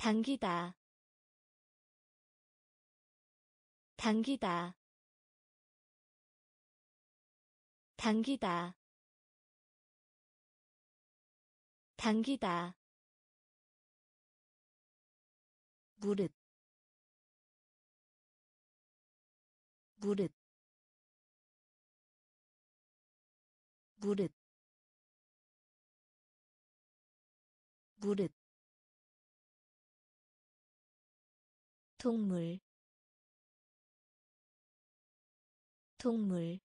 당기다 당기다 당기다 당기다 무릇 무릇 무릇 무릇 동물 동물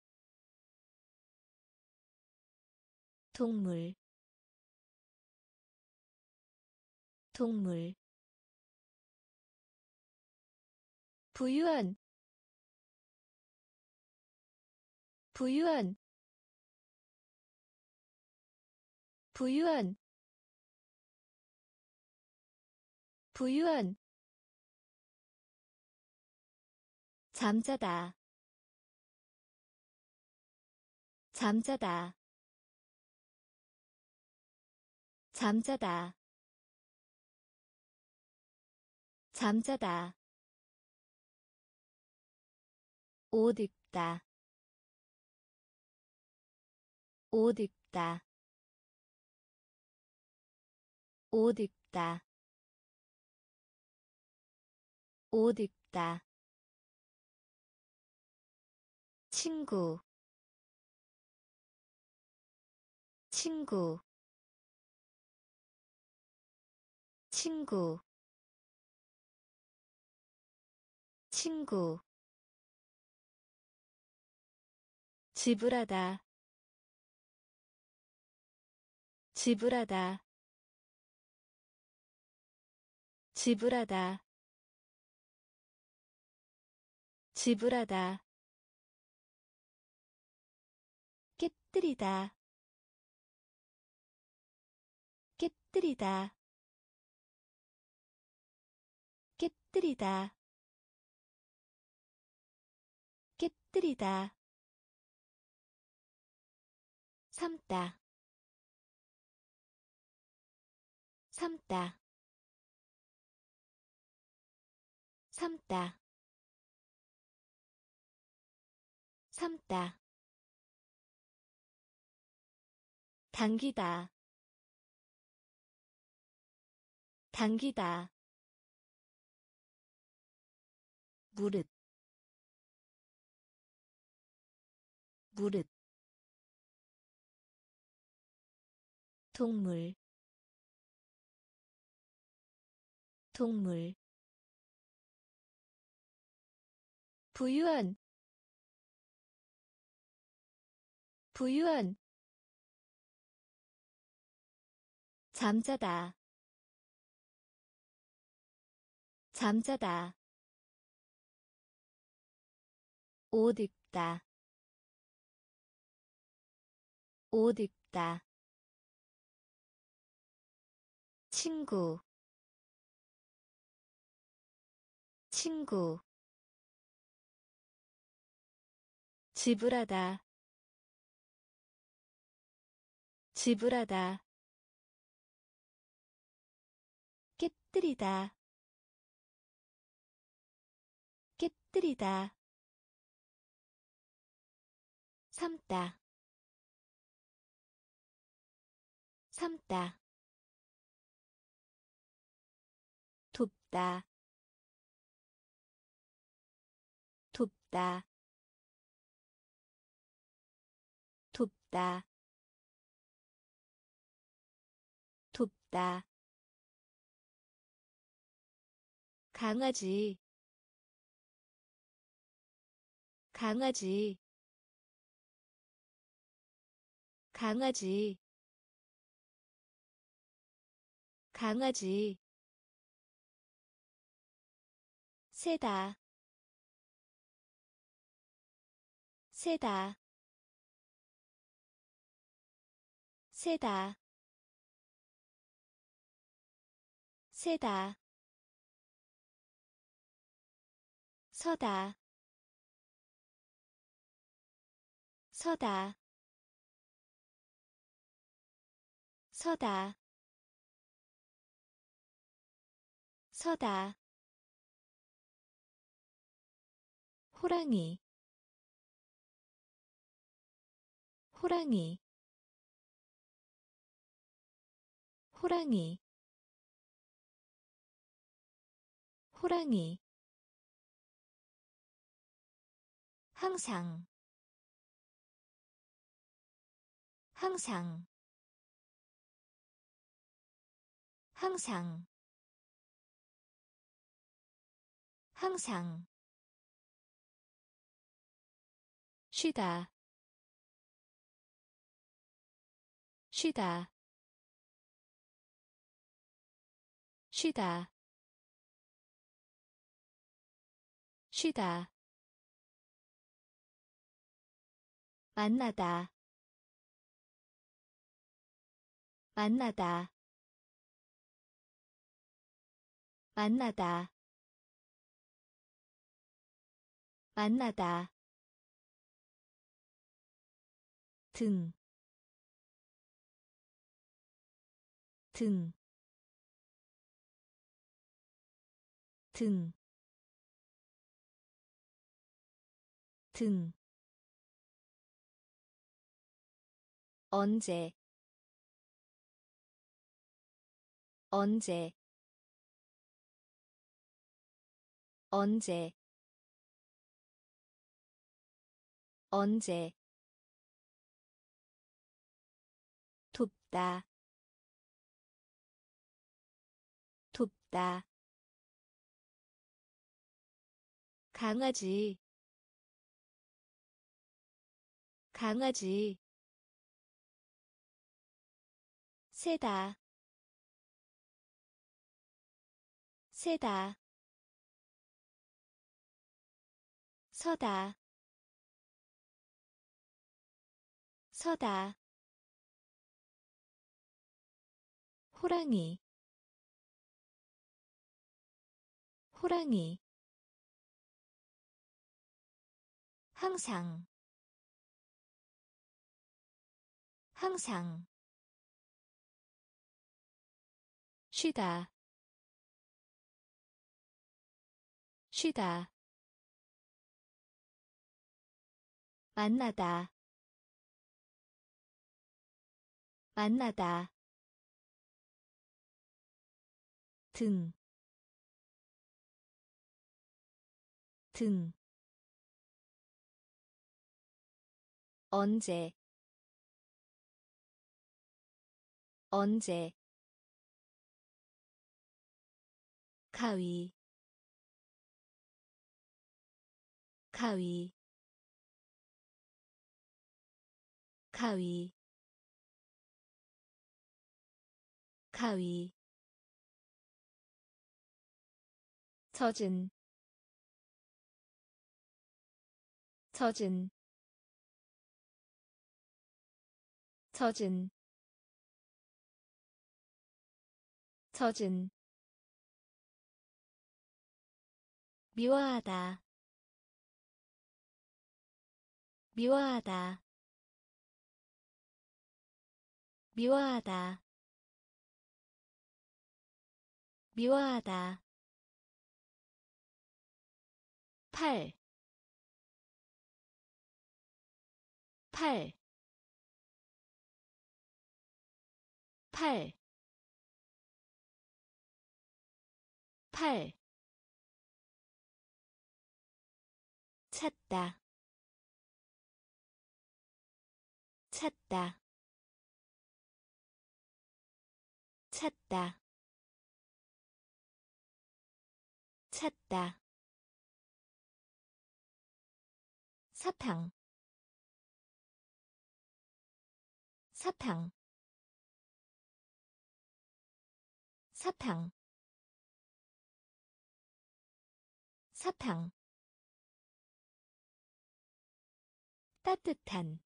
동물 동물 부유한 부유한 부유한 부유한 잠자다 잠자다 잠자다 잠자다 옷 입다 옷 입다 옷 입다 옷 입다 친구 친구 친구 친구 지불하다 지불하다 지불하다 지불하다 깨뜨리다 깨뜨리다 깨뜨리다 깨뜨리다 삶다 삶다 삶다 삶다 당기다 당기다 무릇 무릇 동물 동물 부유한 부유한 잠자다 잠자다 옷 입다 옷 입다 친구 친구 지불하다 지불하다 깨뜨리다 깨뜨리다 삶다 삶다 돕다 돕다 돕다 돕다 강아지 강아지 강아지 강아지 세다 세다 세다 세다 서다 서다 서다 서다 호랑이 호랑이 호랑이 호랑이 항상 항상 항상 항상 쉬다 쉬다 쉬다 쉬다 만나다 만나다 만나다 만나다 등, 등, 등, 등. 언제, 언제, 언제, 언제. 돕다, 돕다. 강아지, 강아지. 세다, 세다. 서다, 서다. 호랑이, 호랑이. 항상, 항상. 쉬다, 쉬다. 만나다, 만나다. 등, 등. 언제, 언제. 가위, 가위, 가위, 가위. 젖은, 젖은, 젖은, 젖은. 미워하다, 미워하다, 미워하다, 미워하다. 팔, 팔, 팔, 팔. 찾다, 찾다, 찾다, 찾다. 사탕, 사탕, 사탕, 사탕. 따뜻한,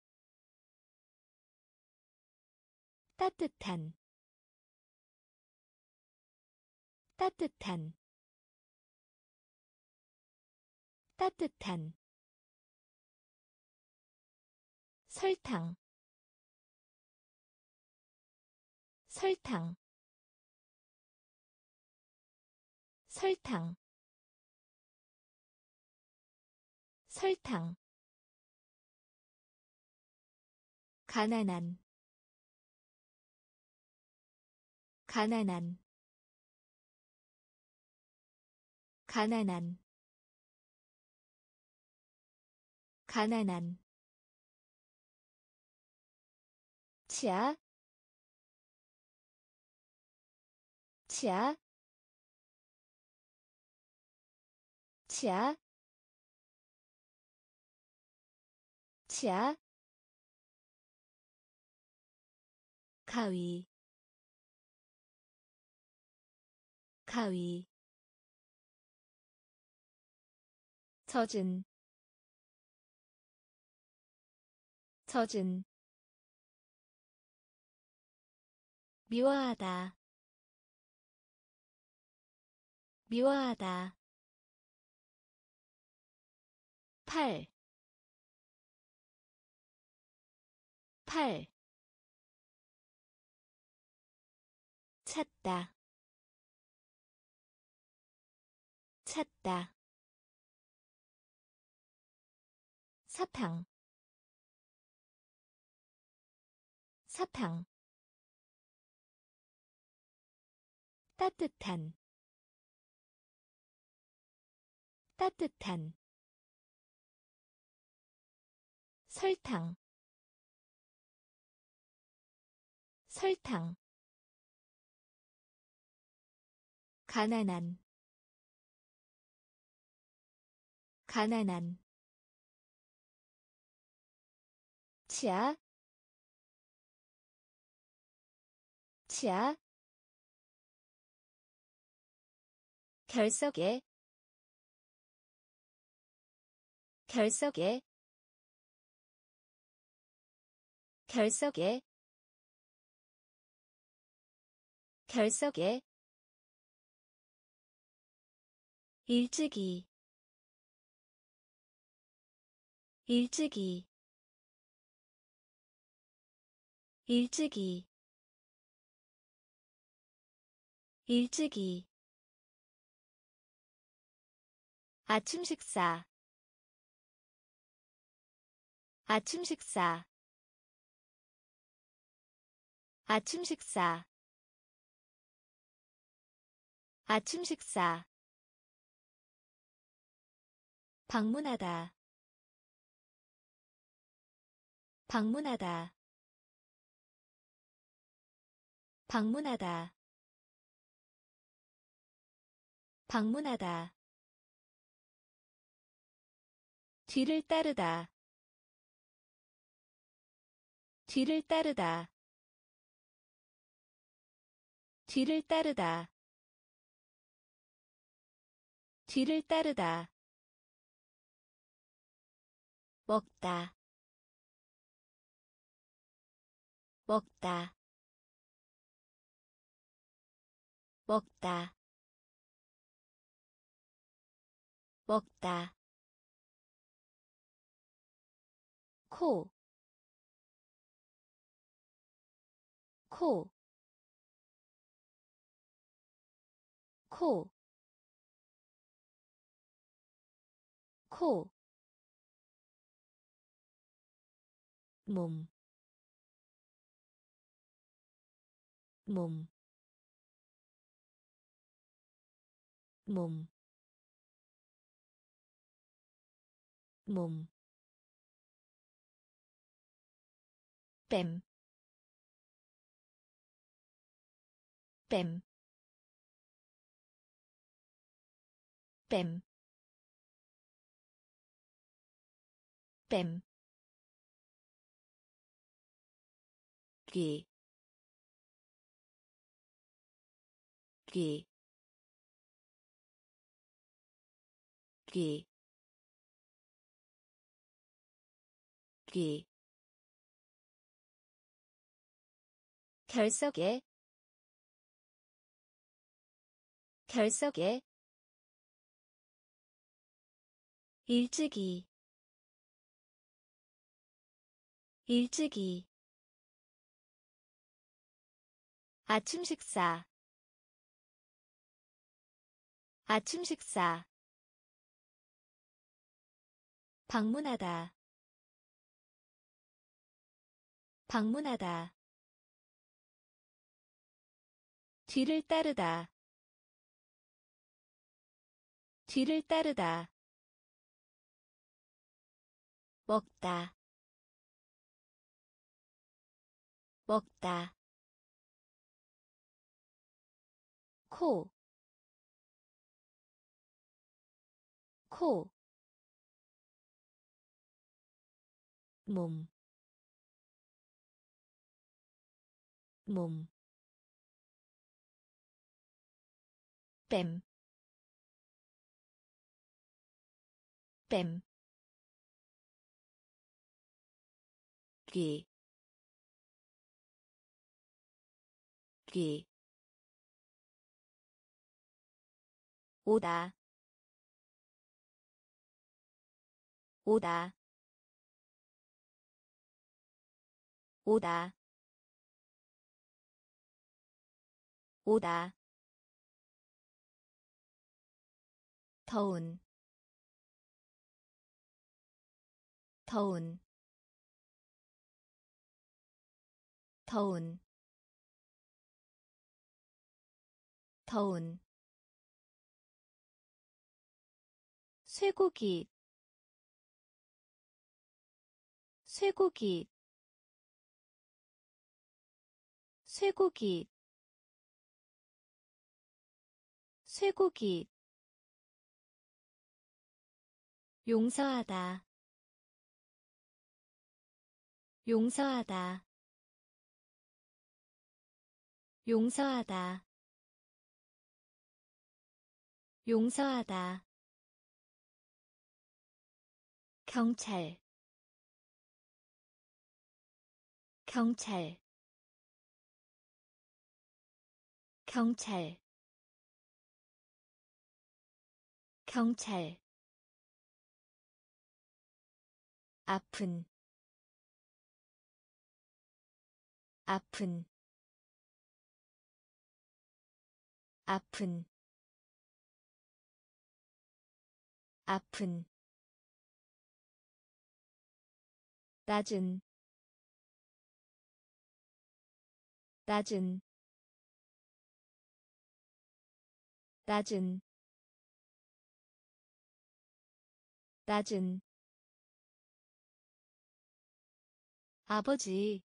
따뜻한, 따뜻한, 따뜻한. 설탕, 설탕, 설탕 설탕 가난한 가난한 가난한 가난한 치아 치아 치아 치아 가위 가위 젖은 젖은 미워하다 미워하다 팔 팔 찾다 찾다 사탕 사탕 따뜻한 따뜻한 설탕 설탕 가난한 가난한 치아 치아 결석에 결석에 결석에 결석에 일찍이 일찍이 일찍이 일찍이 아침 식사 아침 식사 아침 식사 아침 식사 방문하다 방문하다 방문하다 방문하다 뒤를 따르다 뒤를 따르다 뒤를 따르다 뒤를 따르다 먹다 먹다 먹다 먹다 코, 코, 코, 코, 몸, 몸, 몸, 몸, 뱀, 뱀, 뱀, 뱀, 귀, 귀, 귀, 귀, 결석에 결석에 일찍이 일찍이 아침 식사 아침 식사 방문하다 방문하다 뒤를 따르다 뒤를 따르다 먹다 먹다 코, 코, 몸, 몸, 뺨, 뺨, 귀, 귀, 오다, 오다, 오다, 오다, 더운, 더운, 더운, 더운, 쇠고기, 쇠고기, 쇠고기, 쇠고기, 용서하다, 용서하다, 용서하다, 용서하다, 경찰, 경찰, 경찰, 경찰, 아픈, 아픈, 아픈, 아픈, 낮은, 낮은, 낮은, 낮은, 아버지,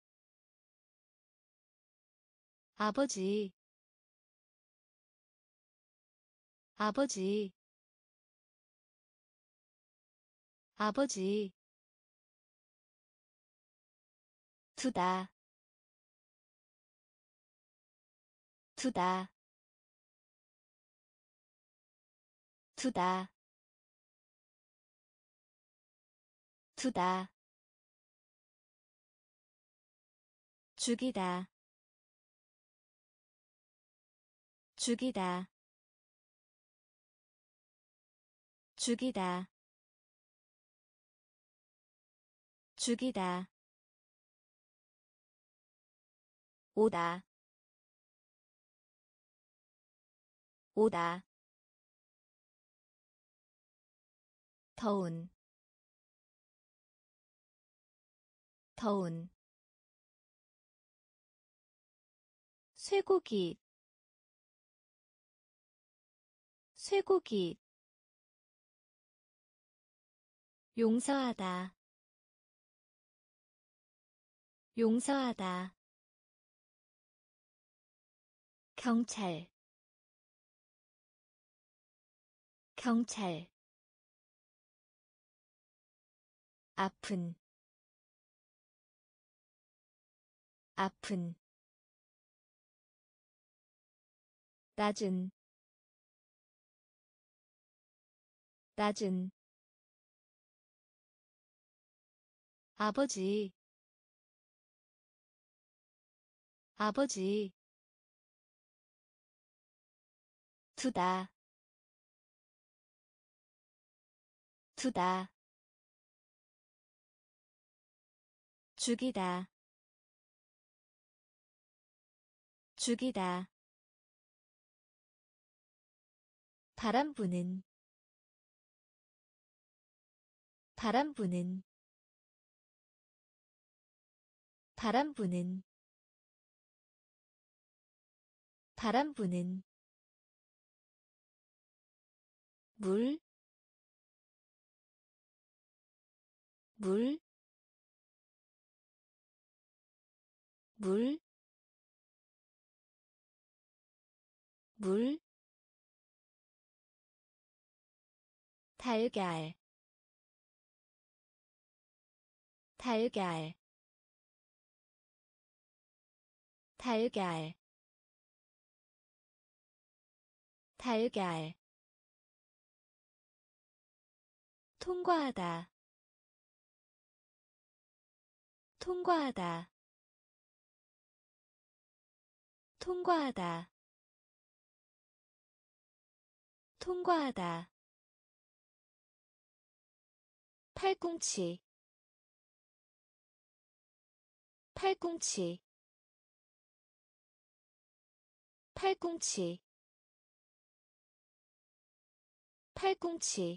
아버지, 아버지, 아버지, 두다, 두다, 두다, 두다, 죽이다, 죽이다, 죽이다, 죽이다, 오다, 오다, 더운, 더운, 쇠고기, 쇠고기, 용서하다, 용서하다, 경찰, 경찰, 아픈, 아픈, 낮은, 낮은, 아버지, 아버지, 두다, 두다, 죽이다, 죽이다, 바람 부는 바람 부는 바람 부는 바람 부는 물, 물, 물, 물, 달걀, 달걀, 달걀, 달걀, 통과하다, 통과하다, 통과하다, 통과하다, 팔꿈치, 팔꿈치, 팔꿈치, 팔꿈치,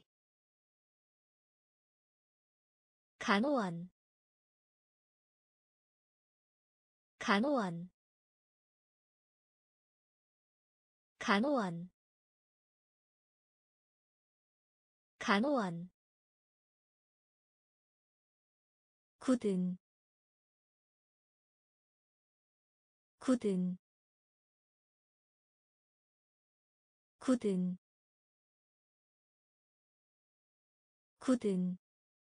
간호원, 간호원, 간호원, 간호원, 굳은, 굳은, 굳은, 굳은,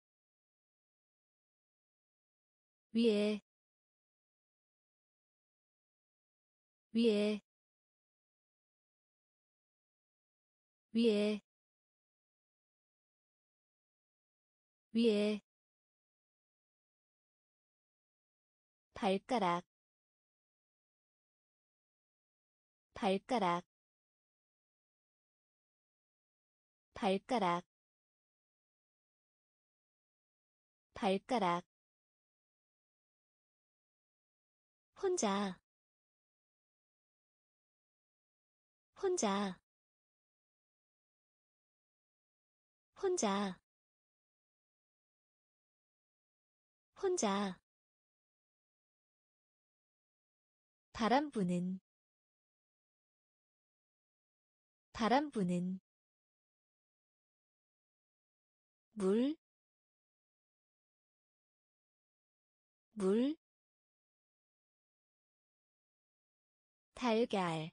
위에, 위에, 위에, 위에, 발가락, 발가락, 발가락, 발가락, 혼자, 혼자, 혼자, 혼자, 바람 부는 바람 부는 물, 물, 달걀,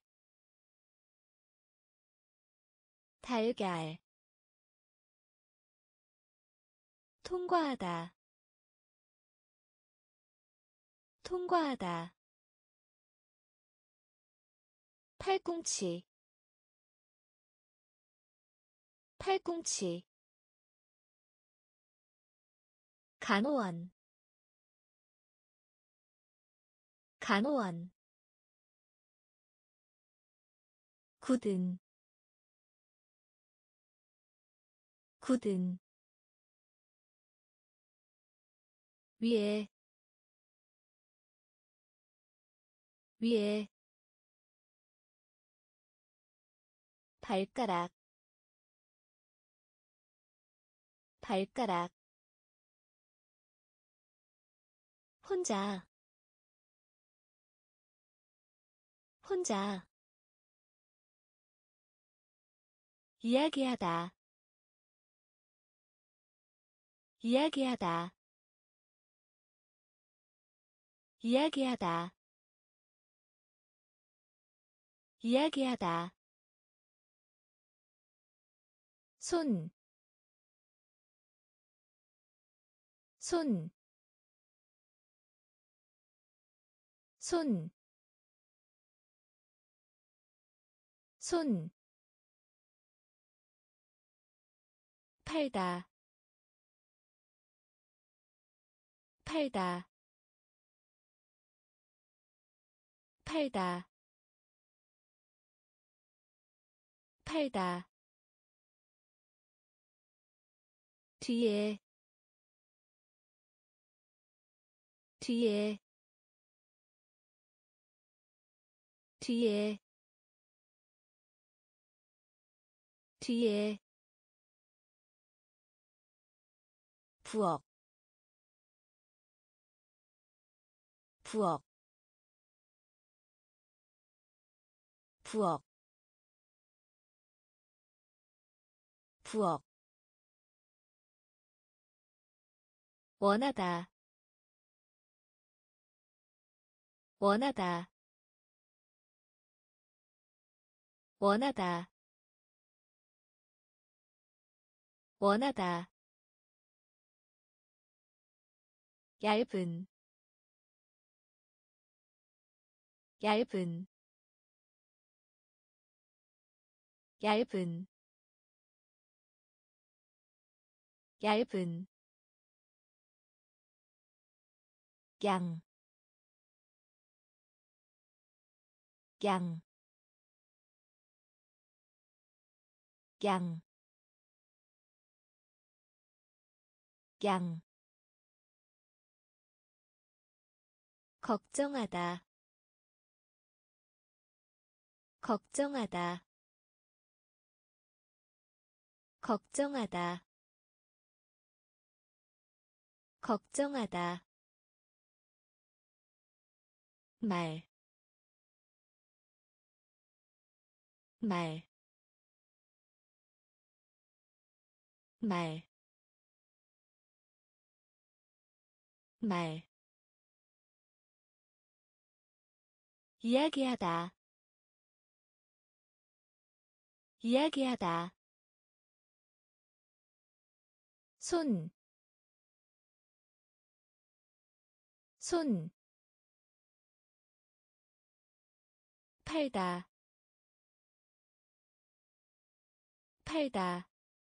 달걀, 통과하다, 통과하다, 팔꿈치, 팔꿈치, 간호원, 간호원, 굳은, 굳은, 위에, 위에, 발가락, 발가락, 혼자, 혼자, 이야기하다, 이야기하다, 이야기하다, 이야기하다, 손, 손, 손, 손, 팔다, 팔다, 팔다, 팔다, 뒤에, 뒤에, 뒤에, 뒤에 부엌 부엌 부엌 부엌 원하다 원하다 원하다 원하다 얇은 얇은 얇은 얇은 양, 양, 양, 양. 걱정하다, 걱정하다, 걱정하다, 걱정하다. 말, 말, 말, 말. 이야기하다, 이야기하다. 손, 손. 팔다, 팔다.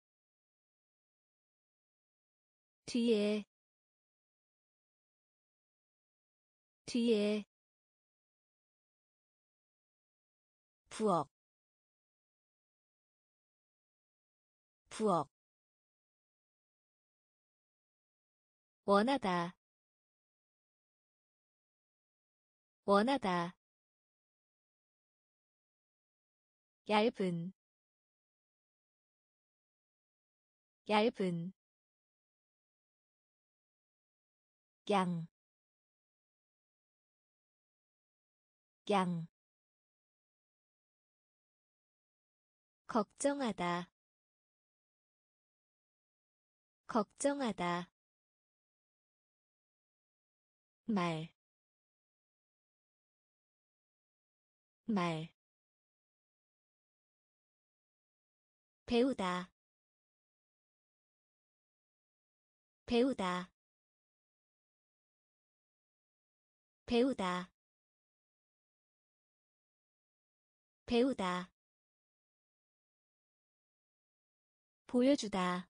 뒤에, 뒤에. 부엌, 부엌. 원하다, 원하다. 얇은, 얇은. 양, 양. 걱정하다, 걱정하다. 말, 말. 배우다, 배우다, 배우다, 배우다. 보여주다,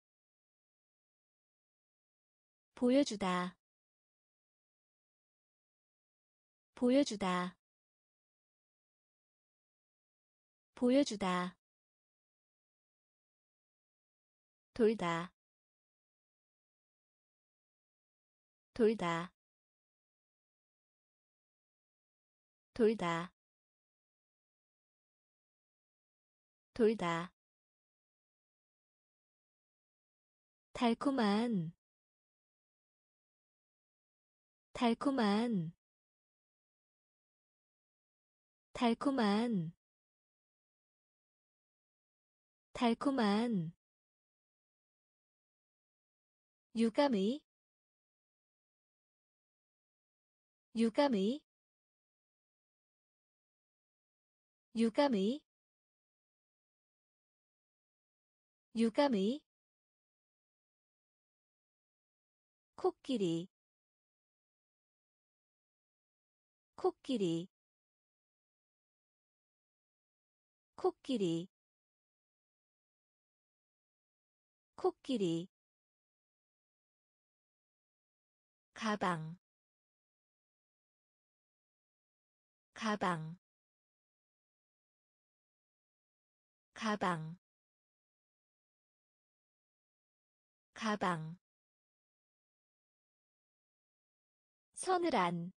보여주다, 보여주다, 보여주다. 돌다, 돌다, 돌다, 돌다. 달콤한, 달콤한, 달콤한, 달콤한. 유감의, 유감의, 유감의, 유감의. 코끼리, 코끼리, 코끼리, 코끼리. 가방, 가방, 가방, 가방. 서늘한,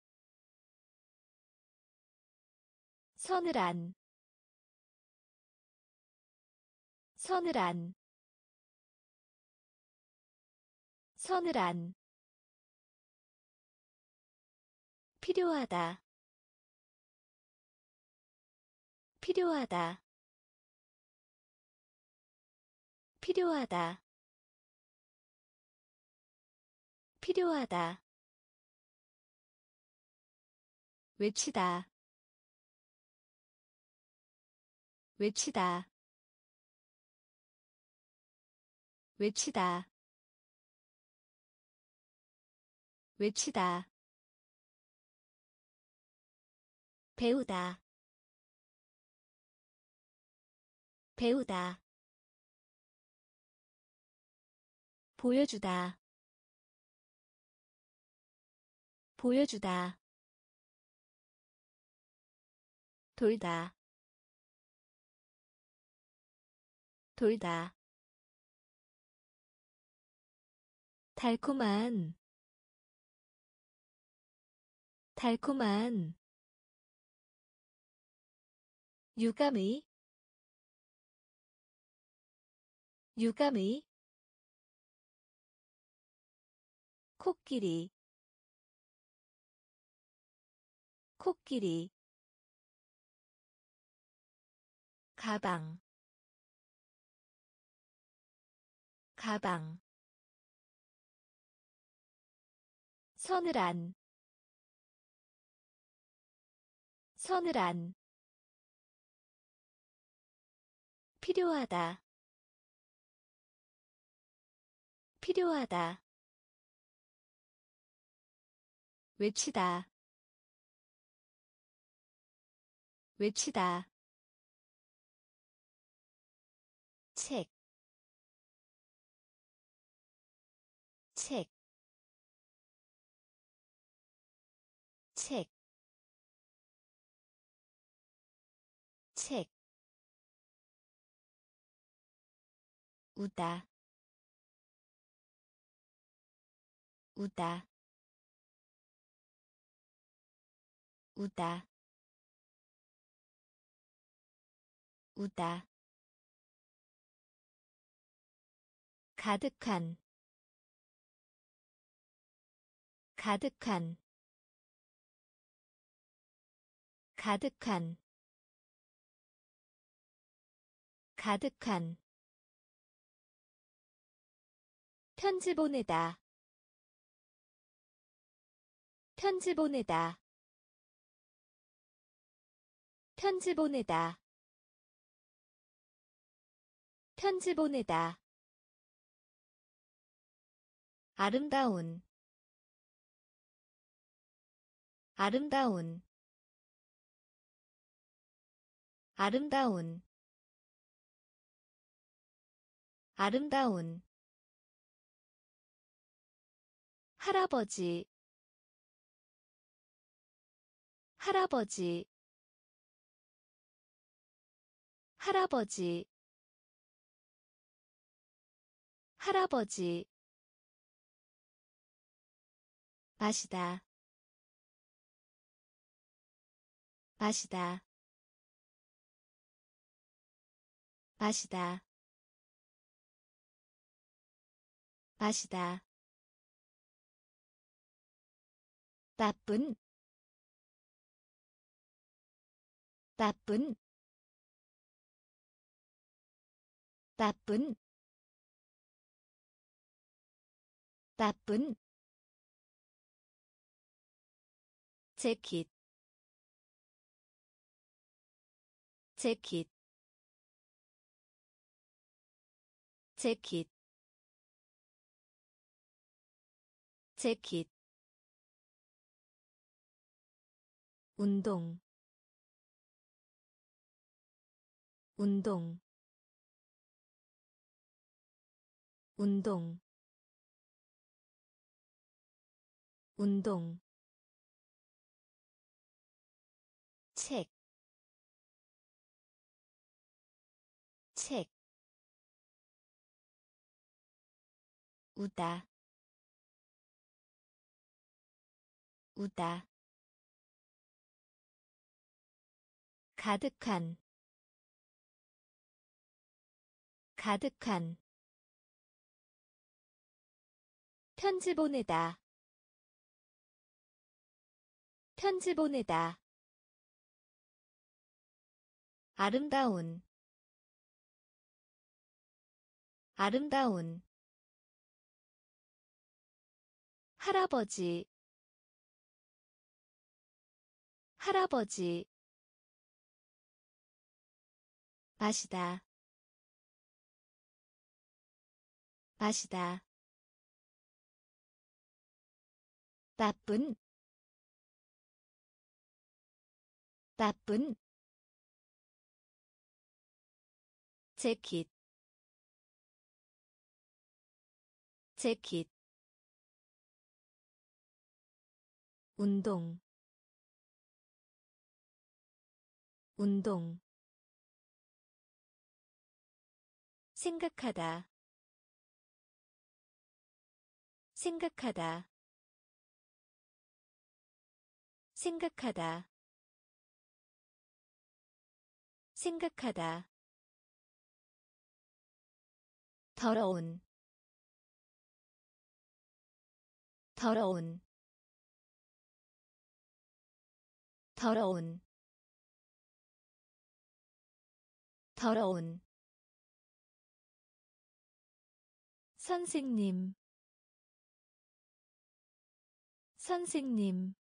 서늘한, 서늘한 서늘한 필요하다 필요하다 필요하다 필요하다 외치다 외치다 외치다 외치다 배우다 배우다 보여주다 보여주다 돌다 돌다 달콤한 달콤한 유감의 유감의 코끼리 코끼리 가방 가방 서늘한 서늘한 필요하다 필요하다 외치다 외치다 책, 책, 책, 책, 우다, 우다, 우다, 우다, 가득한, 가득한, 가득한, 가득한 편지 보내다 편지 보내다 편지 보내다 편지 보내다 아름다운 아름다운 아름다운 아름다운 할아버지 할아버지 할아버지 할아버지 마시다 마시다 마시다 마시다 나쁜 나쁜 나쁜 나쁜 재킷 재킷 재킷 재킷 운동 운동 운동 운동 책, 책, 우다, 우다, 가득한, 가득한 편지 보내다 편지 보내다 아름다운 아름다운 할아버지 할아버지 마시다 마시다 나쁜 나쁜 재킷 재킷 운동 운동 생각하다 생각하다 생각하다 생각하다 더러운 더러운 더러운 더러운 선생님 선생님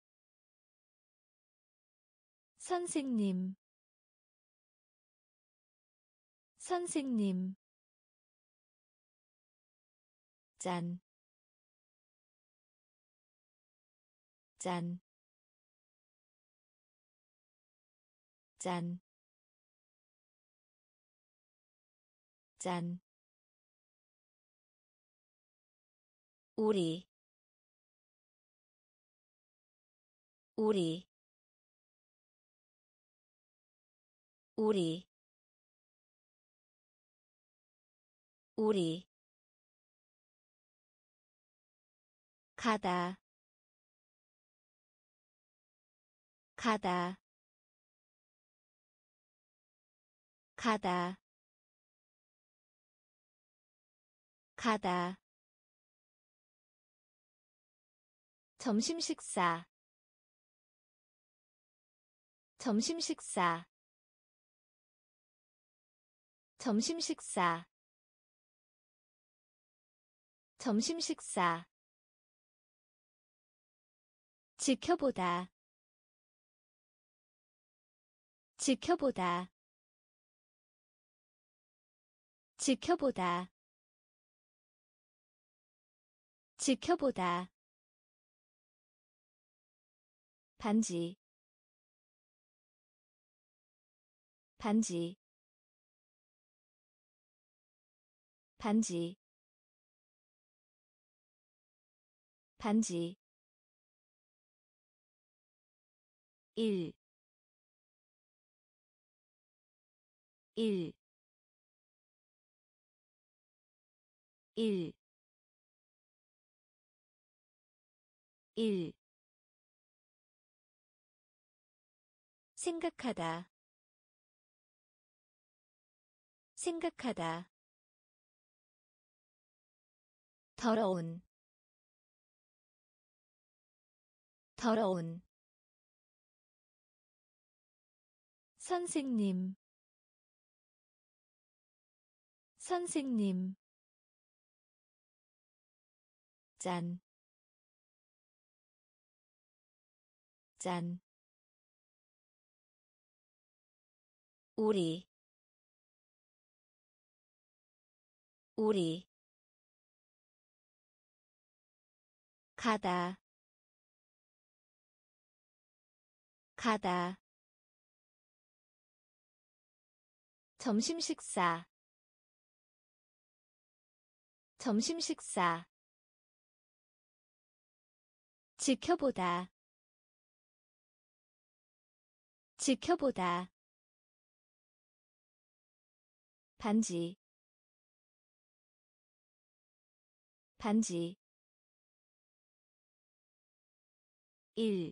선생님 선생님 짠, 짠, 짠, 짠. 우리, 우리, 우리, 우리. 가다, 가다, 가다, 가다. 점심 식사, 점심 식사, 점심 식사, 점심 식사. 지켜보다, 지켜보다, 지켜보다, 지켜보다. 반지, 반지, 반지, 반지. 1, 1, 1, 1. 생각하다, 생각하다. 더러운, 더러운. 선생님, 선생님. 짠, 짠. 우리, 우리. 가다, 가다. 점심 식사, 점심 식사. 지켜보다, 지켜보다. 반지, 반지. 1,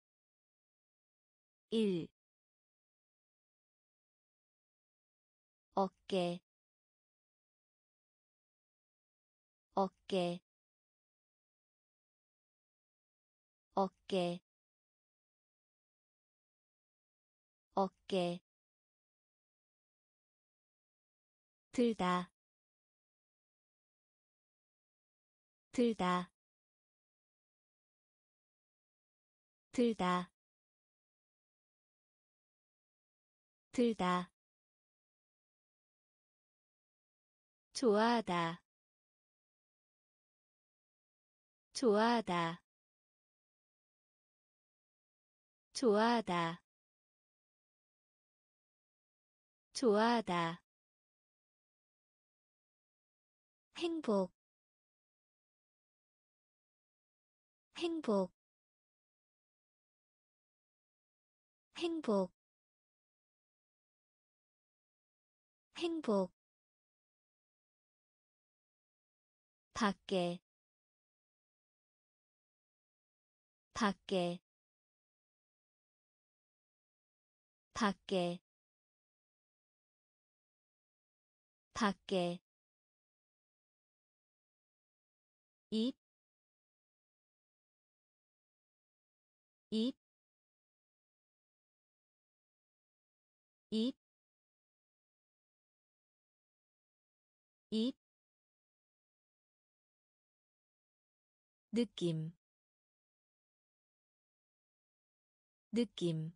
1. 어깨 어깨 어깨 어깨 들다 들다 들다 들다 좋아하다 좋아하다 좋아하다 좋아하다 행복 행복 행복 행복 밖에 밖에 밖에 밖에 입, 입, 입, 입, 느낌, 느낌,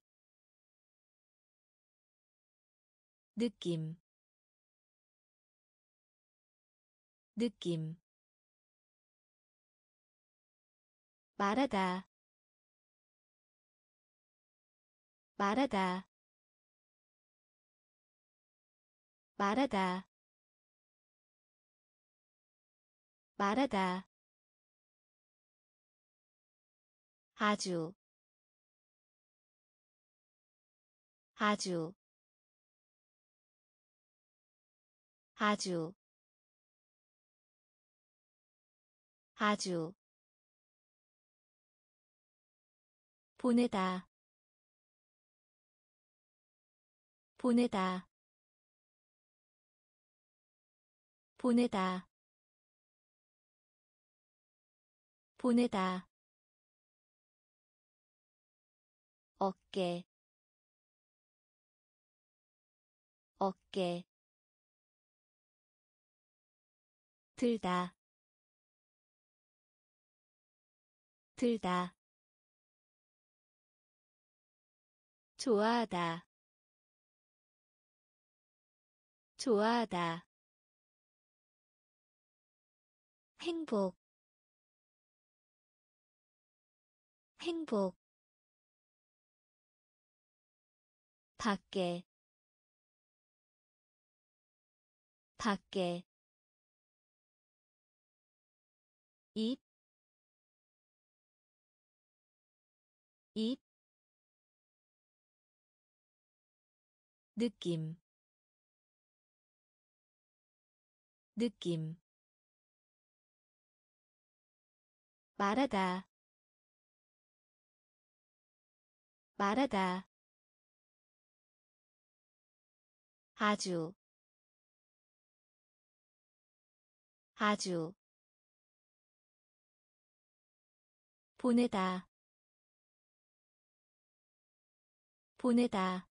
느낌, 느낌, 말하다, 말하다, 말하다, 말하다, 아주, 아주, 아주, 아주, 보내다, 보내다, 보내다, 보내다, 어깨, 어깨, 들다, 들다, 좋아하다, 좋아하다, 행복, 행복, 밖에, 밖에, 입, 입, 느낌, 느낌, 말하다, 말하다, 아주, 아주, 보내다, 보내다,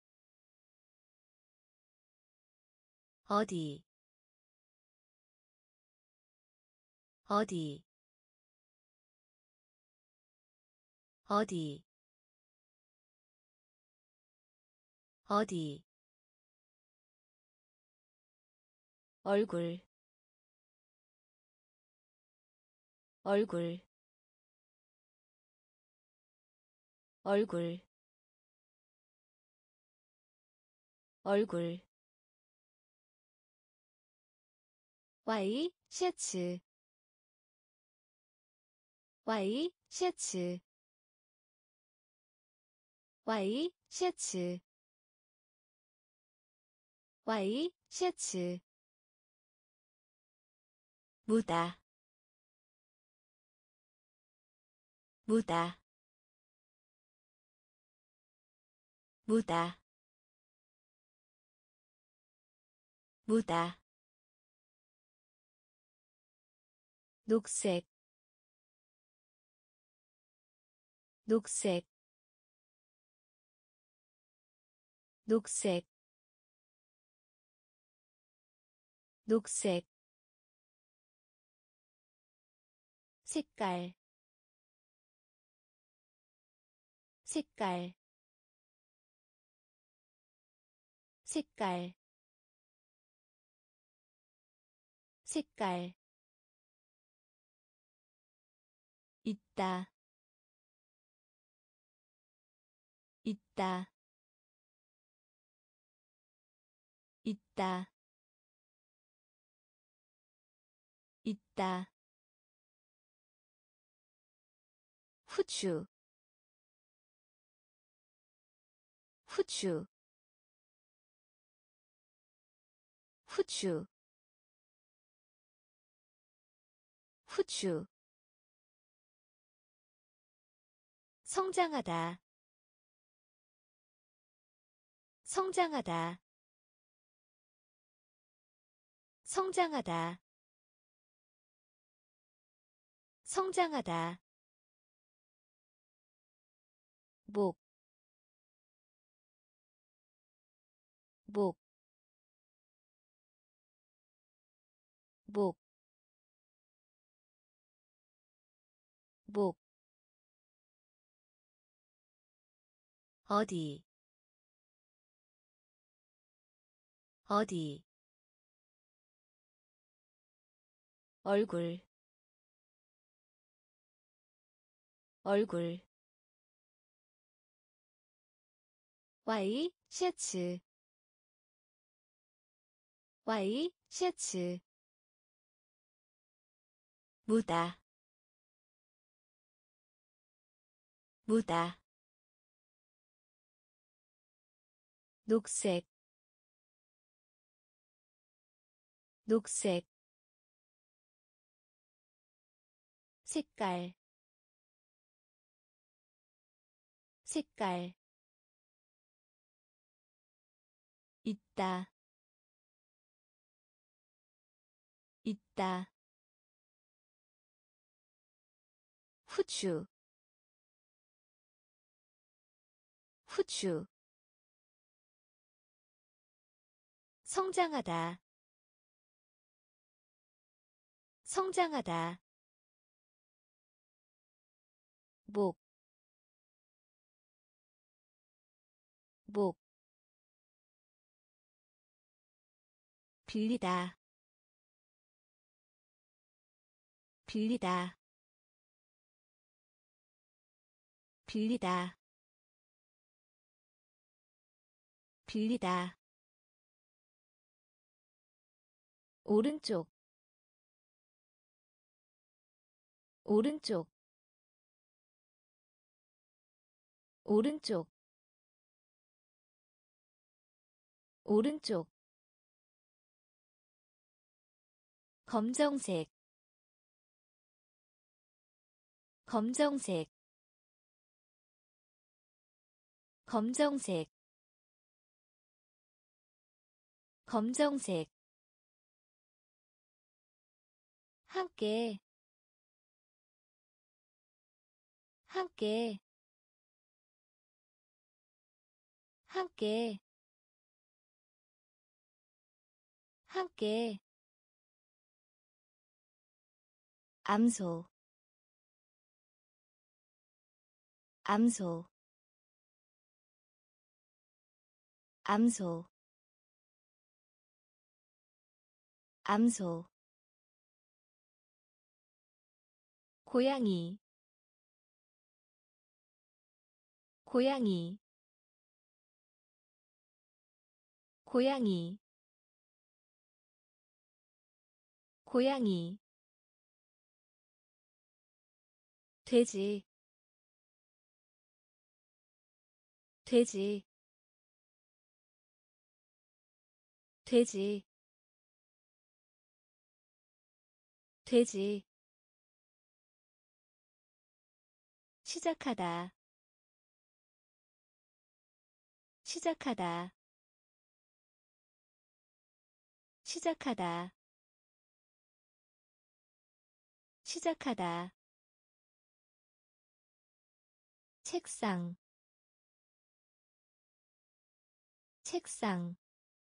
어디, 어디, 어디, 어디, 얼굴, 얼굴, 얼굴, 얼굴, 와이, 셔츠, 와이, 셔츠, 와이, 셔츠, 와이, 셔츠, 무다, 무다, 무다, 무다 녹색 녹색 녹색 녹색 색깔 색깔 색깔 색깔 있다 있다 있다 있다 후추 후추 후추 후추 성장하다 성장하다 성장하다 성장하다 목, 목, 목, 목 어디 어디 얼굴 얼굴 와이 셔츠 와이 셔츠 무다 무다 녹색 녹색 색깔 색깔 있다 있다 후추 후추 성장하다 성장하다 목, 목 빌리다 빌리다 빌리다 빌리다 오른쪽 오른쪽 오른쪽 오른쪽 검정색 검정색 검정색 검정색 함께 함께 함께 함께 암소 암소 암소 암소 고양이 고양이 고양이 고양이 돼지 돼지 돼지 돼지 시작하다 시작하다 시작하다 시작하다 책상 책상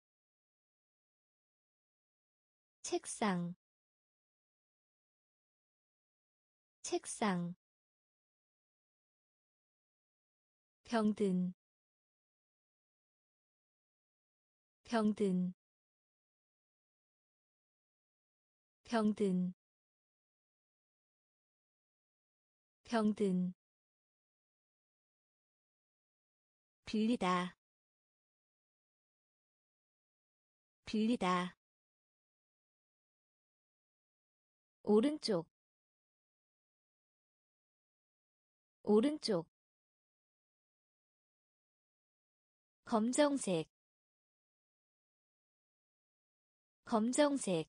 책상 책상 병든 병든 병든 병든 빌리다 빌리다 오른쪽 오른쪽 검정색 검정색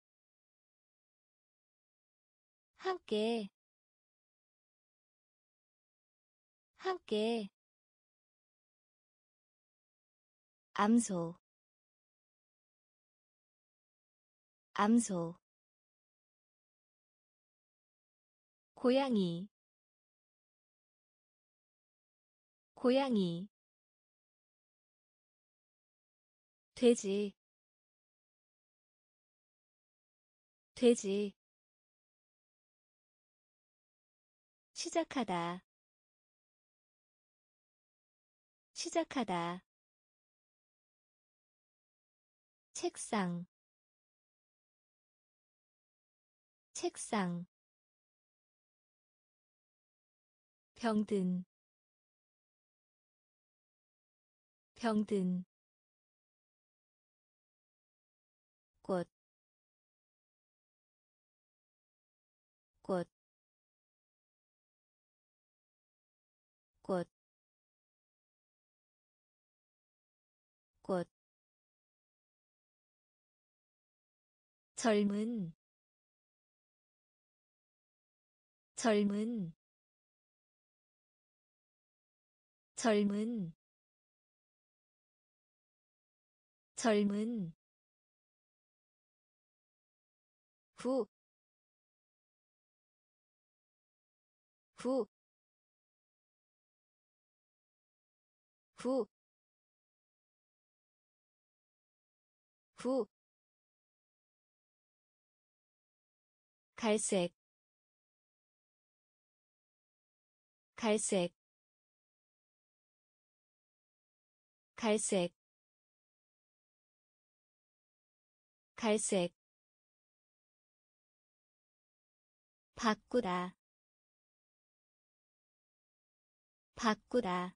함께 함께 암소 암소 고양이 고양이 돼지 돼지 시작하다 시작하다 책상 책상 병든 병든 꽃 꽃 꽃 꽃 젊은 젊은 젊은 젊은 후 후 후 후 갈색 갈색 갈색 갈색 바꾸다 바꾸다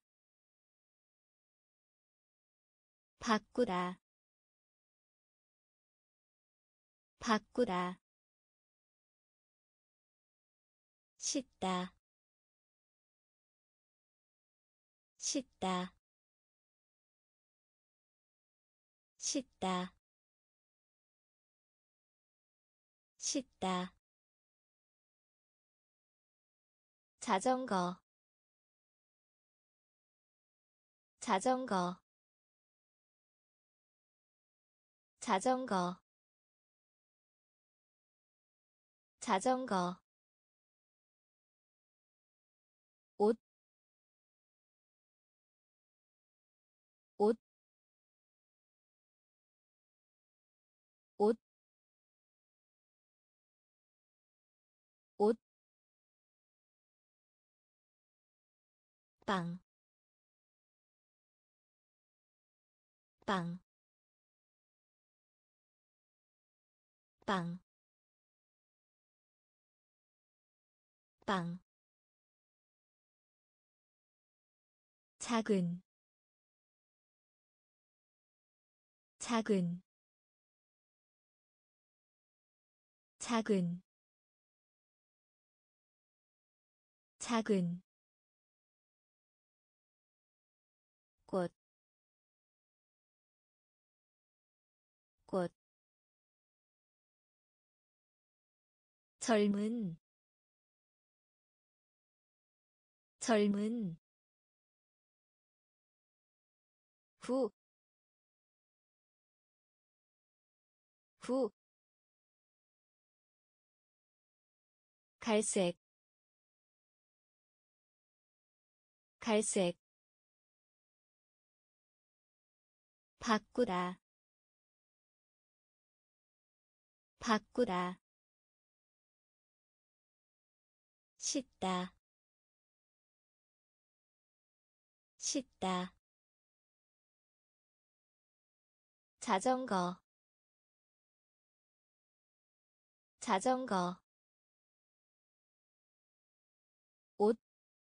바꾸다 바꾸다 씻다 씻다 씻다 씻다 자전거 자전거 자전거 자전거 옷 옷 옷 옷 빵 빵 빵 빵 작은 작은 작은 작은 꽃 꽃 젊은 젊은 후 구 갈색 갈색 바꾸다 바꾸다 씻다 씻다 자전거 자전거 옷,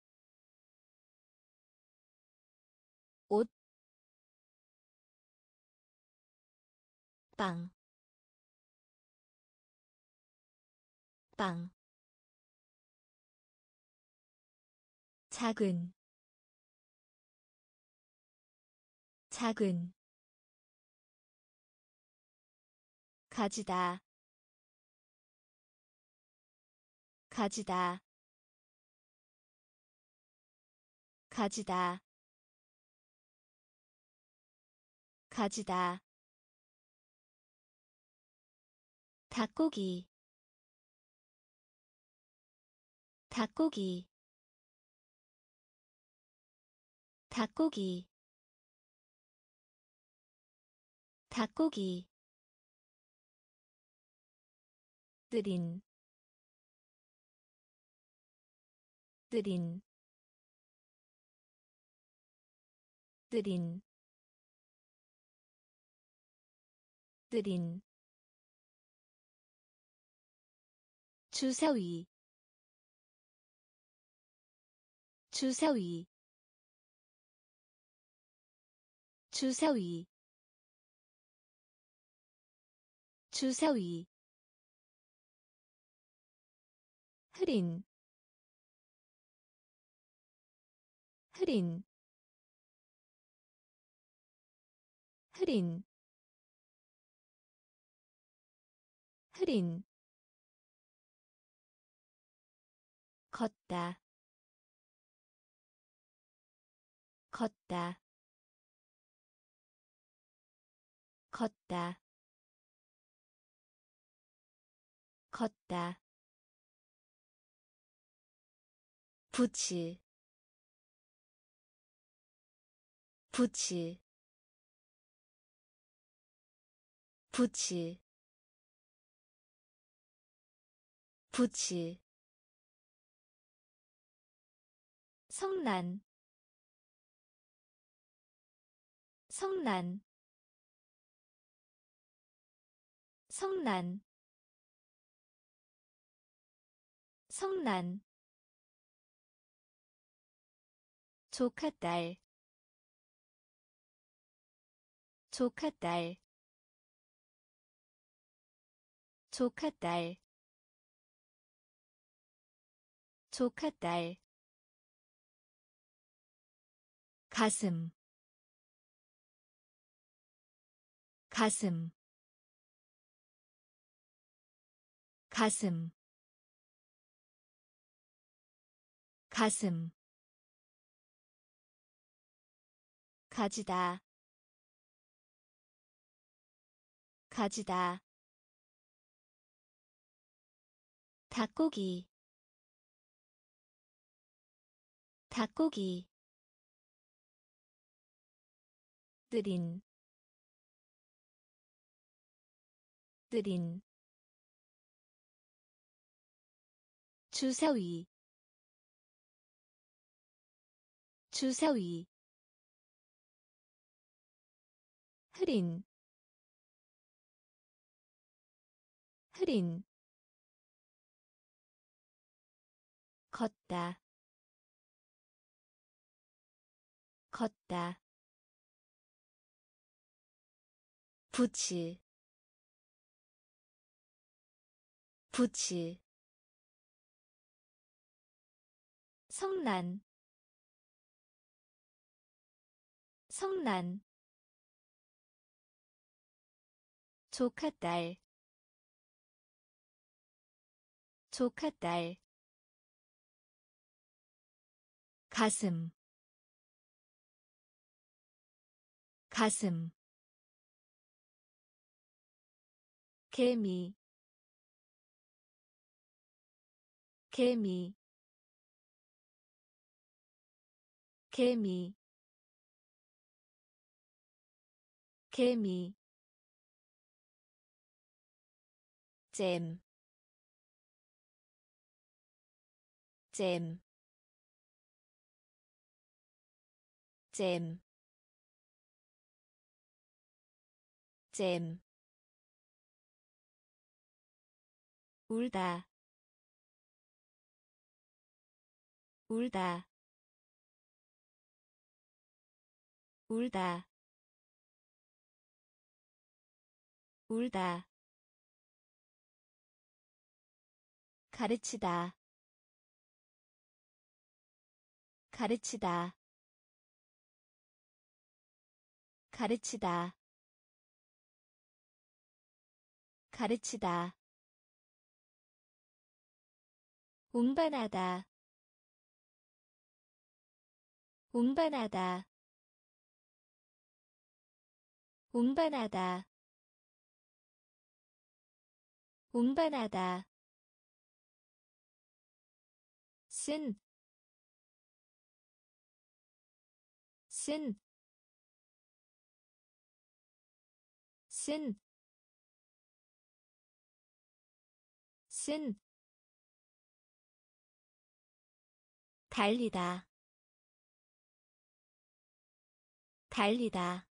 옷, 빵, 빵, 작은, 작은, 가지다, 가지다, 가지다, 가지다, 닭고기, 닭고기, 닭고기, 닭고기, 느린, 느린, 느린, 느린, 주사위, 주사위, 주사위, 주사위, 흐린, 흐린, 흐린, 흐린, 걷다, 걷다, 걷다, 걷다, 부츠, 부츠, 부츠, 부츠, 성난, 성난, 성난, 성난, 조카딸, 조카딸, 조카딸, 조카딸, 가슴, 가슴, 가슴, 가슴, 가지다, 가지다, 닭고기, 닭고기, 느린, 느린, 주사위, 주사위, 흐린, 흐린, 걷다, 걷다, 부츠, 부츠, 성난, 성난, 조카딸, 조카딸, 가슴, 가슴, 개미 개미 개미 개미 잼, 잼, 잼, 잼, 울다, 울다, 울다, 울다, 가르치다, 가르치다, 가르치다, 가르치다, 운반하다, 운반하다, 운반하다, 운반하다, 쓴, 쓴, 쓴, 쓴, 달리다, 달리다,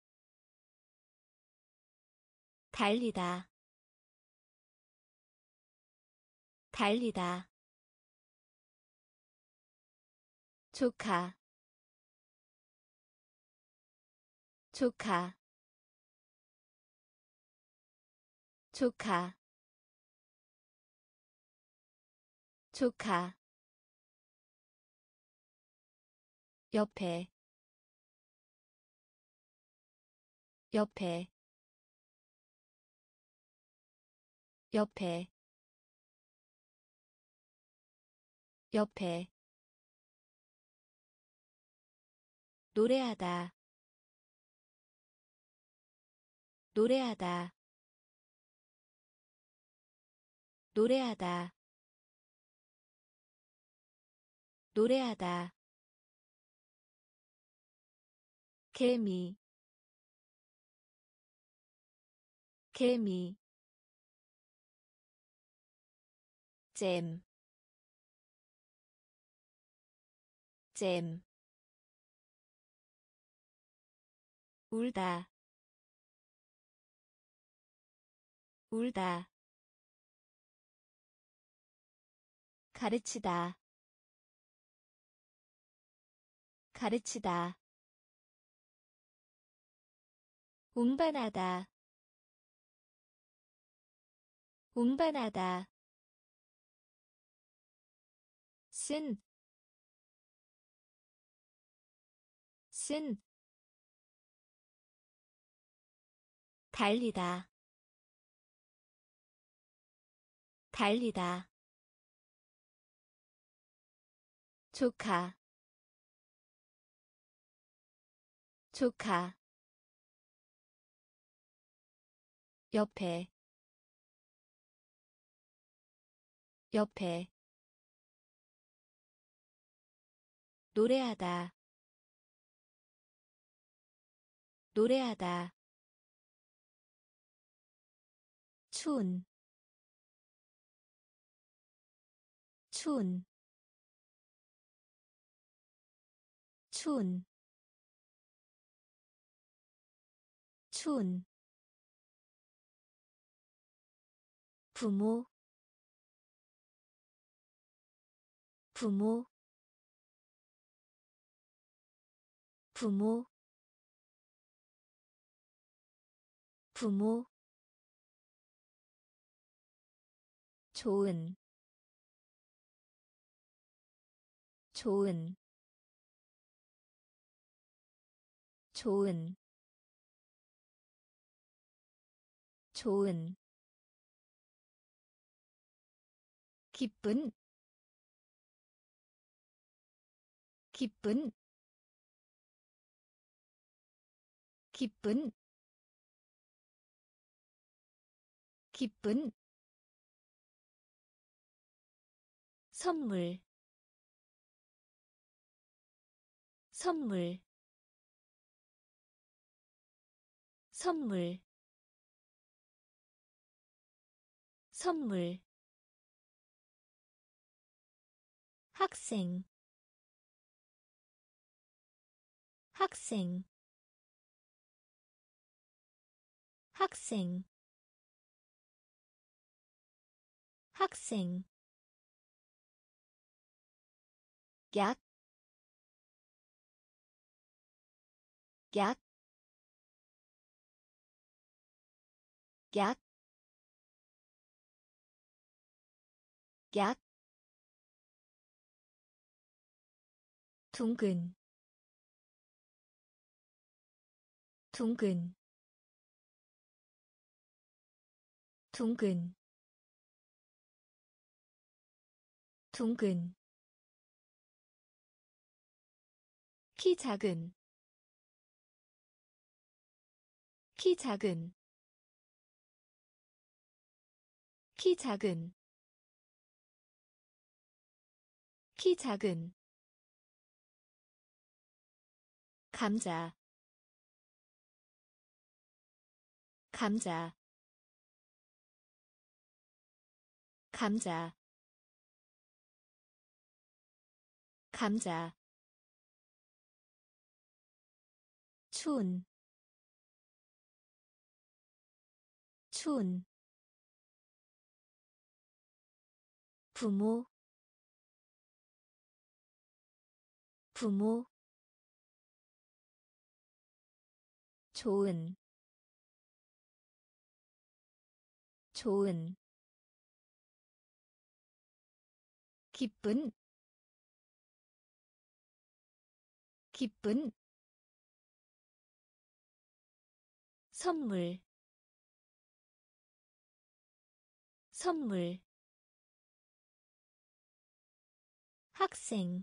달리다, 달리다, 조카, 조카, 조카, 조카, 옆에, 옆에, 옆에, 옆에, 노래하다, 노래하다, 노래하다, 노래하다, 개미, 개미, 잼, 잼, 울다, 울다, 가르치다, 가르치다, 운반하다, 운반하다, 쓴, 쓴, 달리다, 달리다, 조카, 조카, 옆에, 옆에, 노래하다, 노래하다, 춘, 춘, 춘, 춘, 부모, 부모, 부모, 부모, 좋은, 좋은, 좋은, 좋은, 기쁜, 기쁜, 기쁜, 기쁜 선물 선물 선물 선물 학생 학생 학생 학생 약, 약, 약, 약, 둥근, 둥근, 둥근, 둥근, 키 작은, 키 작은, 키 작은, 키 작은, 감자, 감자, 감자, 감자, 추운, 추운, 부모, 부모, 좋은, 좋은, 기쁜, 기쁜, 선물, 선물, 학생,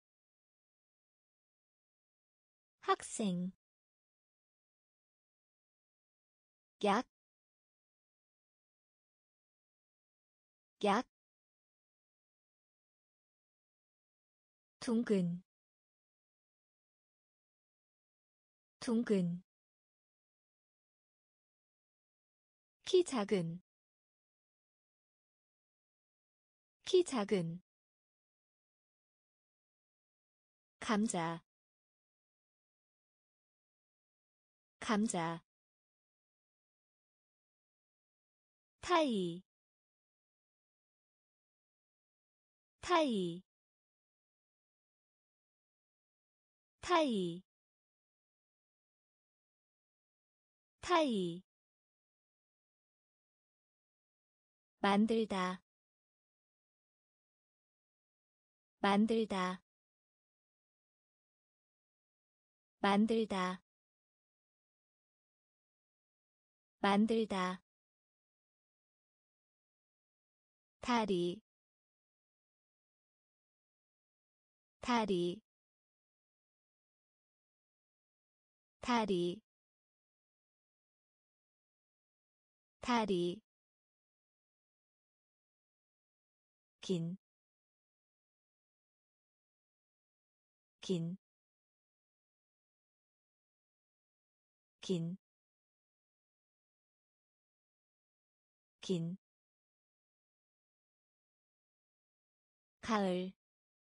학생, 약, 약, 둥근, 둥근, 키 작은, 키 작은, 감자, 감자, 타이, 타이, 타이, 타이, 만들다, 만들다, 만들다, 만들다, 다리, 다리, 다리, 다리, 긴, 긴, 긴, 긴, 가을,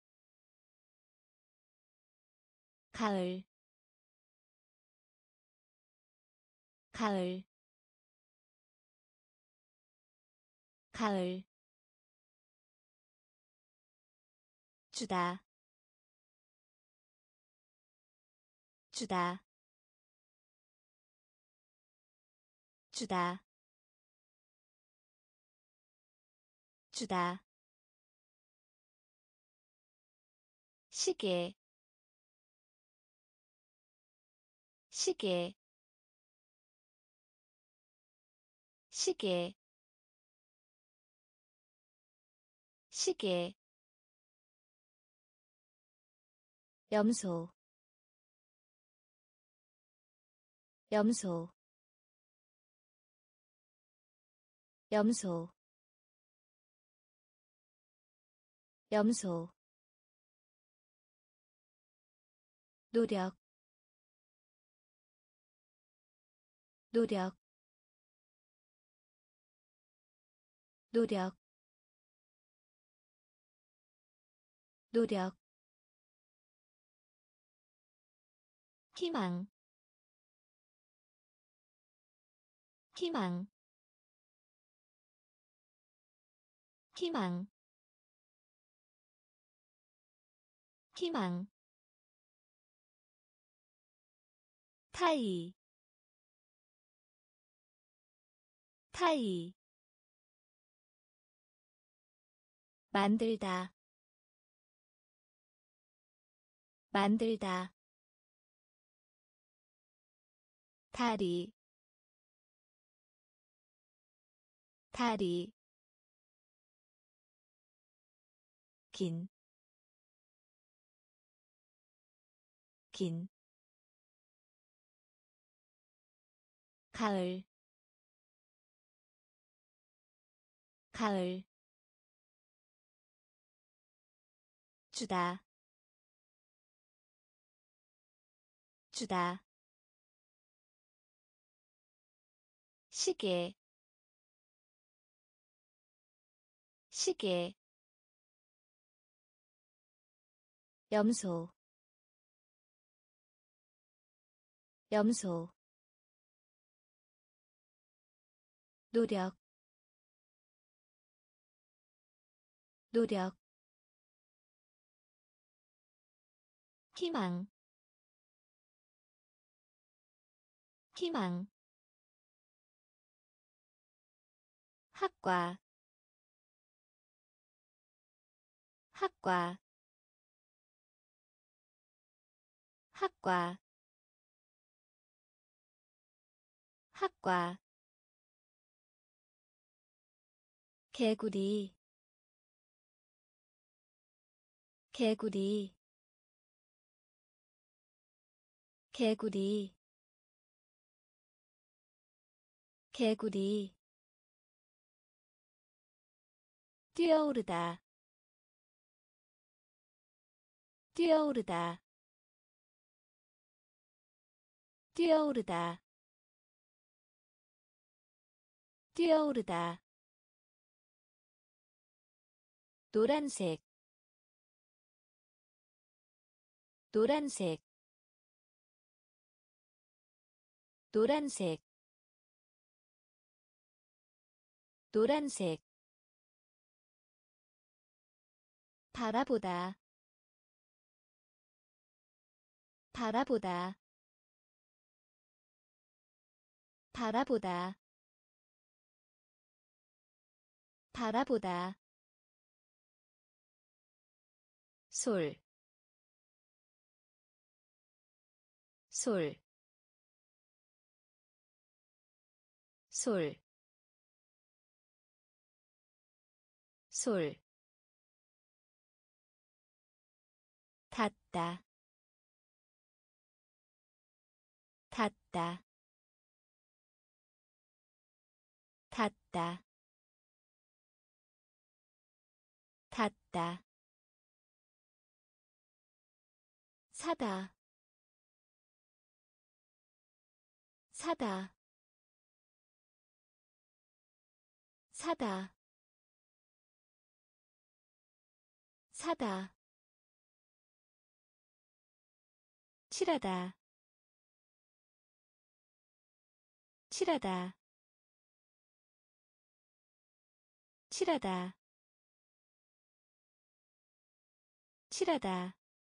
가을, 가을, 가을, 주다, 주다, 주다, 주다, 시계, 시계, 시계, 시계, 염소, 염소, 염소 염소 노력 노력 노력 노력 희망 희망 희망 희망 타이 타이 만들다 만들다 다리 다리 긴 긴 가을 가을 주다 주다 시계 시계 염소 염소 노력 노력 희망 희망 학과 학과 학과 학과 개구리 개구리 개구리 개구리 뛰어오르다 뛰어오르다 뛰어오르다 뛰어오르다 노란색 노란색 노란색 노란색 바라보다 바라보다 바라보다 바라보다 솔, 솔, 솔, 솔, 닿다, 닿다, 닿다, 닿다, 사다, 사다, 사다, 사다, 칠하다, 칠하다, 칠하다, 칠하다,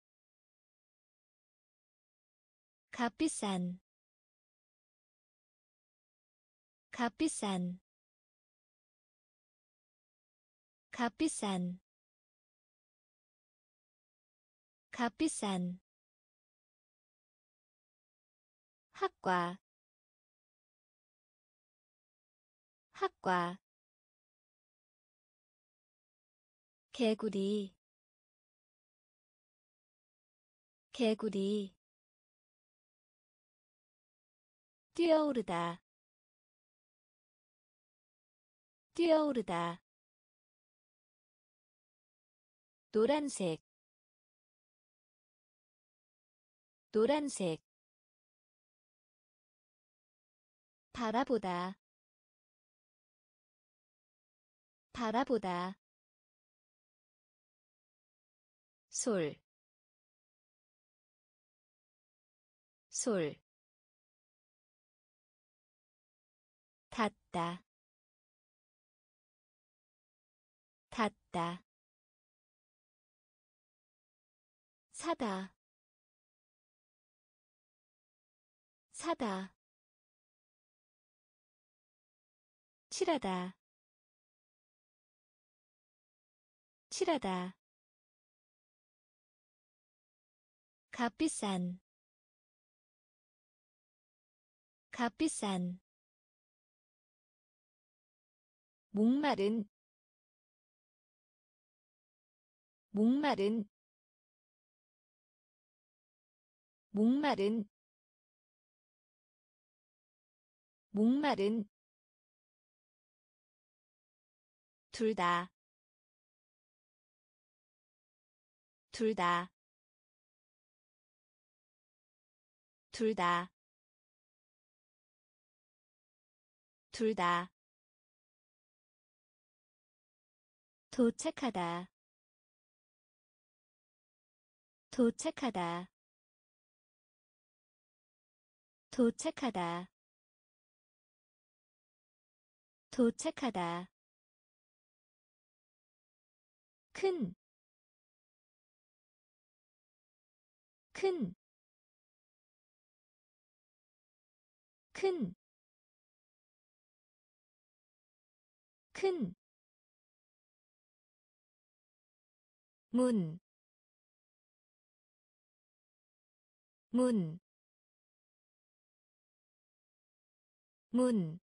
값비싼, 값비싼, 값비싼, 값비싼, 학과, 학과, 개구리, 개구리, 뛰어오르다, 뛰어오르다 노란색 노란색 바라보다 바라보다 솔 솔 닿다 닿다 사다 사다 칠하다 칠하다 값비싼 값비싼 목마른 목마른 목마른 목마른 둘 다 둘 다 둘 다 둘 다 도착하다 도착하다 도착하다 도착하다 큰, 큰, 큰, 큰, 문, 문, 문,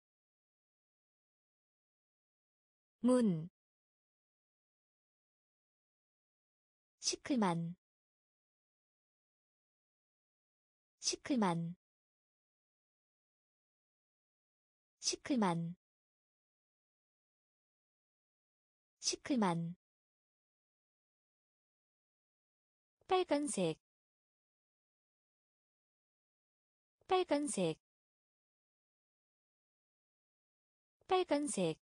문, 시클만, 시클만, 시클만, 시클만, 빨간색, 빨간색, 빨간색,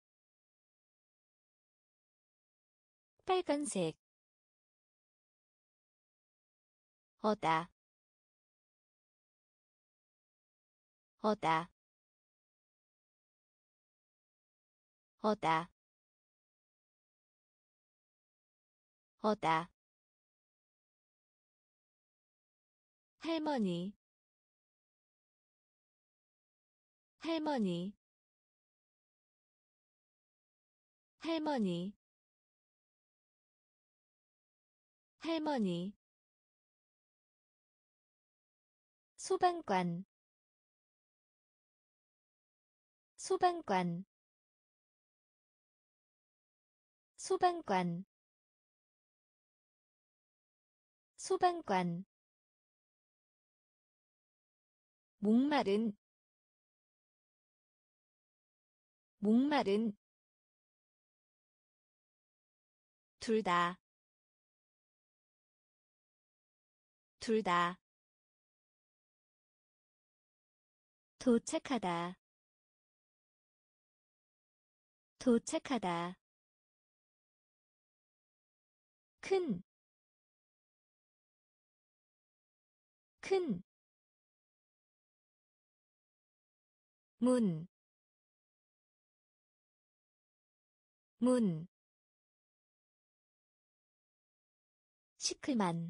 빨간색, 어다, 어다, 어다, 어다, 할머니, 할머니, 할머니, 할머니, 소방관, 소방관, 소방관, 소방관, 목마른, 목마른, 둘 다, 둘 다, 도착하다, 도착하다, 큰, 큰, 문, 문, 시클만,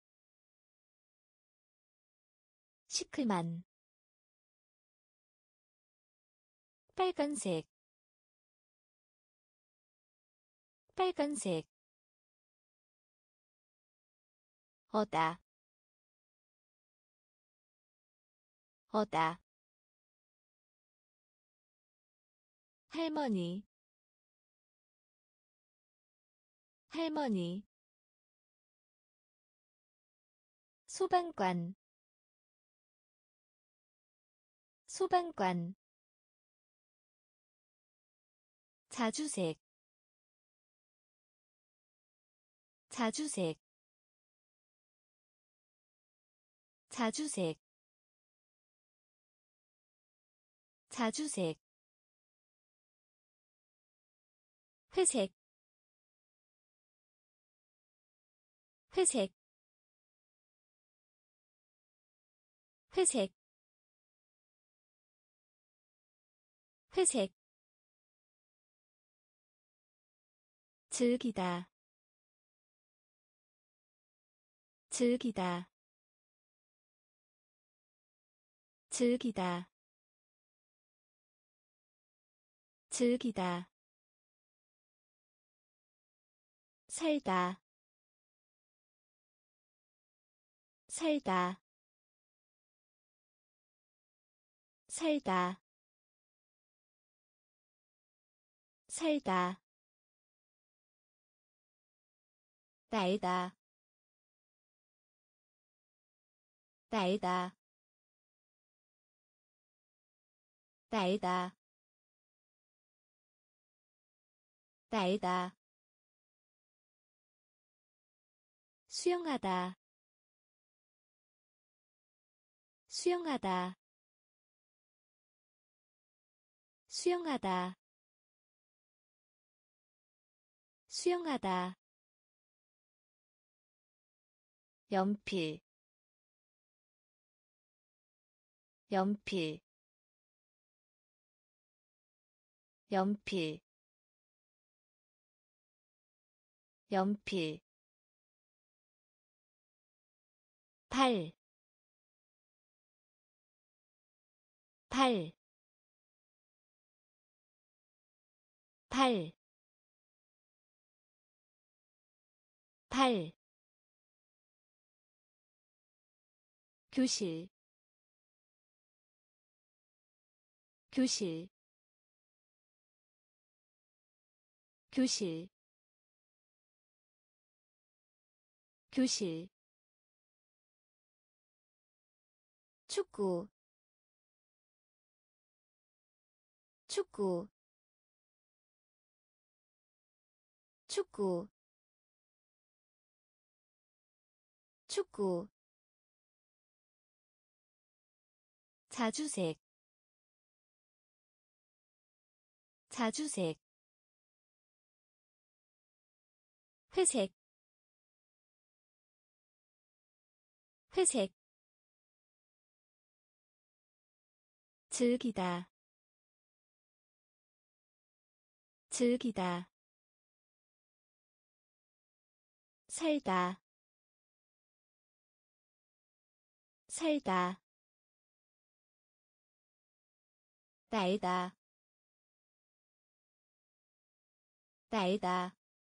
시클만, 빨간색, 빨간색, 어다, 어다, 할머니, 할머니, 소방관, 소방관, 자주색 자주색 자주색 자주색 회색 회색 회색 회색 즐기다 즐기다 즐기다 즐기다 살다 살다 살다 살다 날다 날다 날다 날다 수영하다 수영하다 수영하다 수영하다 연필 연필 연필 연필 팔, 팔, 팔, 팔, 교실, 교실, 교실, 교실, 축구, 축구, 축구, 축구, 자주색, 자주색, 회색, 회색, 즐기다, 즐기다, 살다, 살다, 날다, 날다,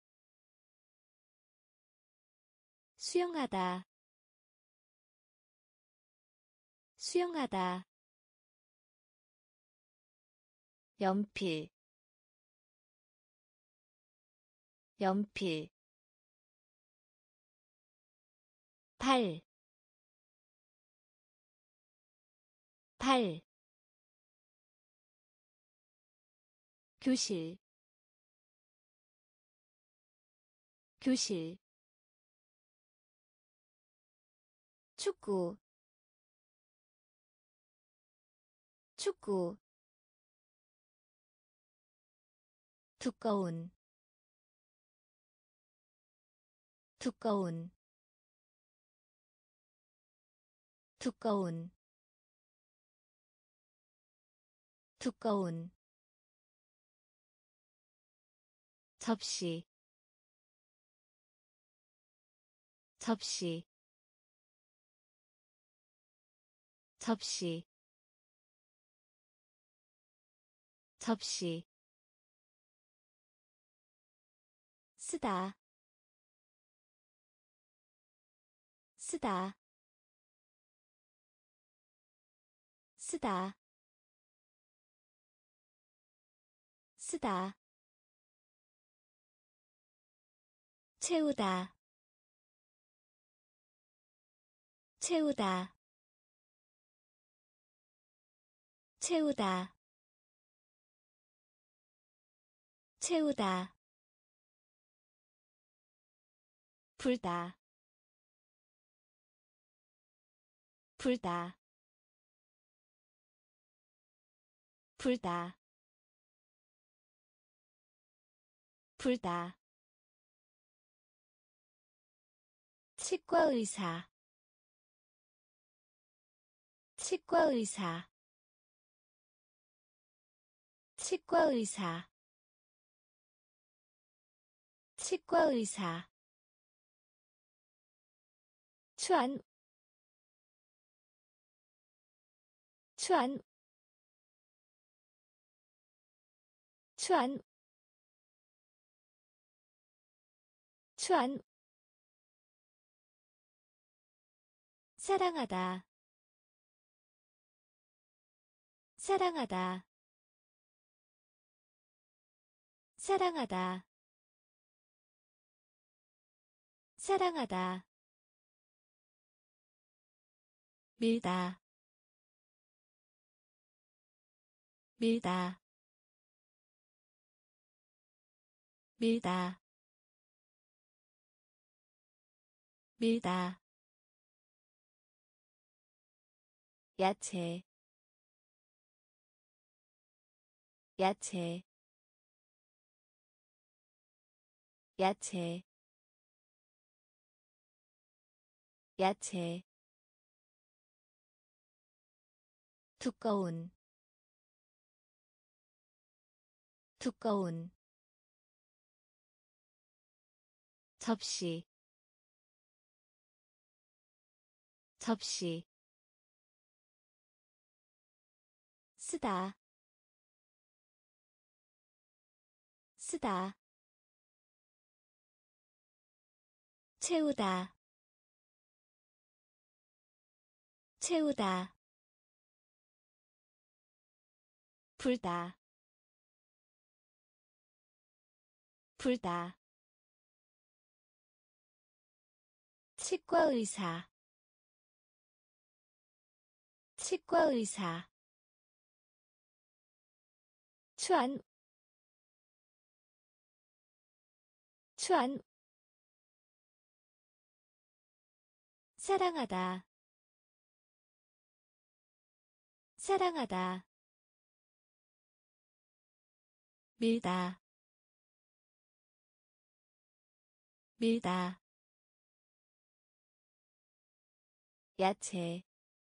수영하다, 수영하다, 연필, 연필, 팔, 팔, 교실, 교실, 축구, 축구, 두꺼운, 두꺼운, 두꺼운, 두꺼운, 접시, 접시, 접시, 접시, 쓰다, 쓰다, 쓰다, 쓰다, 채우다, 채우다, 채우다, 채우다 불다 불다 불다 불다 치과의사 치과의사 치과의사 치과의사 추안 추안 추안 추안 사랑하다 사랑하다 사랑하다 사랑하다 밀다 밀다 밀다 밀다 야채 야채 야채 야채 두꺼운 두꺼운 접시 접시 쓰다 쓰다 채우다 채우다 불다 불다 치과의사 치과의사 추안 추안 사랑하다 사랑하다 밀다 밀다 야채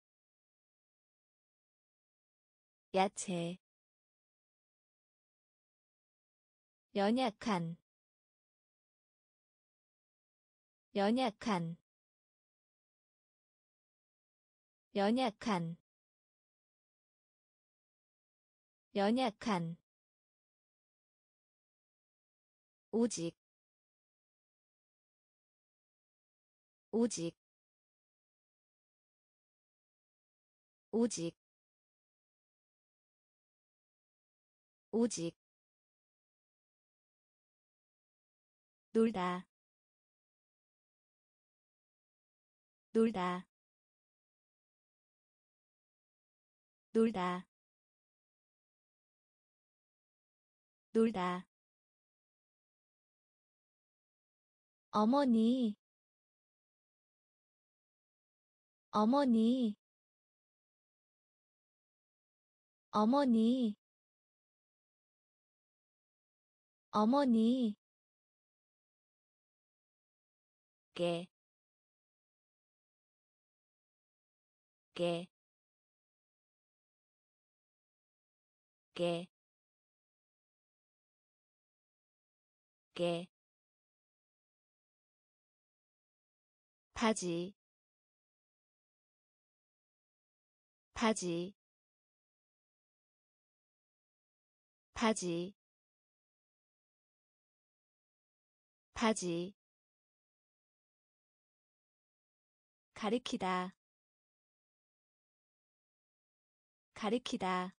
야채 연약한 연약한 연약한 연약한 오직 오직 오직 오직 놀다 놀다 놀다 놀다 어머니 어머니 어머니 어머니 깨 깨 깨 깨 바지 바지 바지 바지 가리키다 가리키다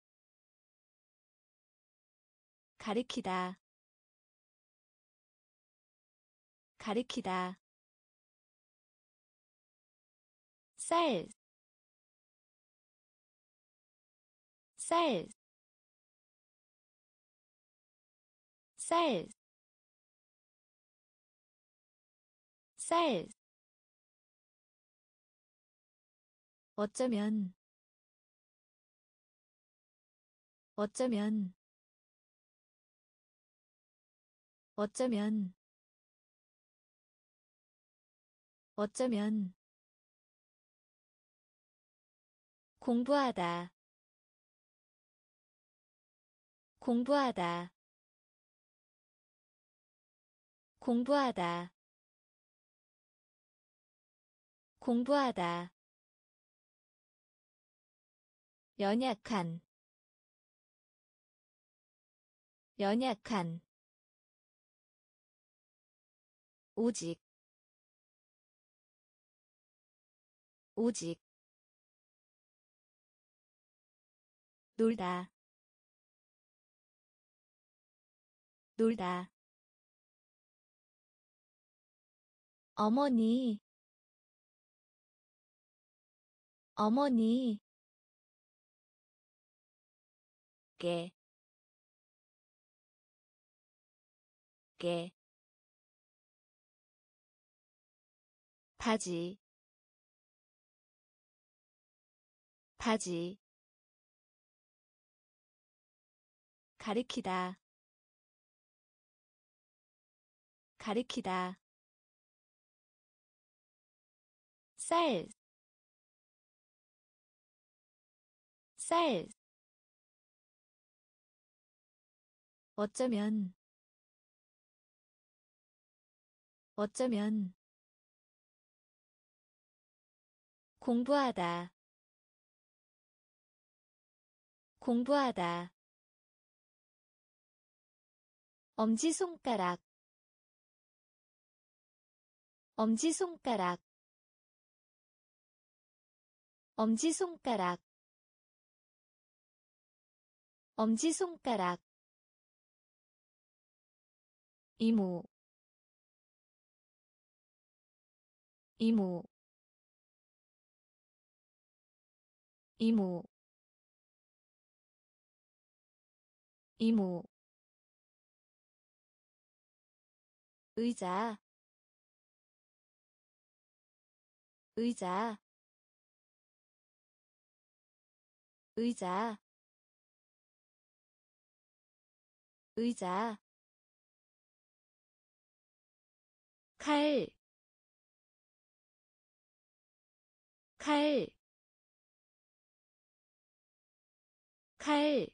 가리키다 가리키다 쌀, 쌀, 쌀, 쌀. 어쩌면, 어쩌면, 어쩌면, 어쩌면. 공부하다, 공부하다, 공부하다, 공부하다. 연약한, 연약한. 오직, 오직. 놀다, 놀다. 어머니, 어머니. 게, 게. 바지, 바지. 가리키다, 가리키다. 쌀, 쌀. 어쩌면, 어쩌면. 공부하다, 공부하다. 엄지손가락, 엄지손가락, 엄지손가락, 엄지손가락. 이모, 이모, 이모, 이모. 의자, 의자, 의자, 의자. 칼, 칼, 칼,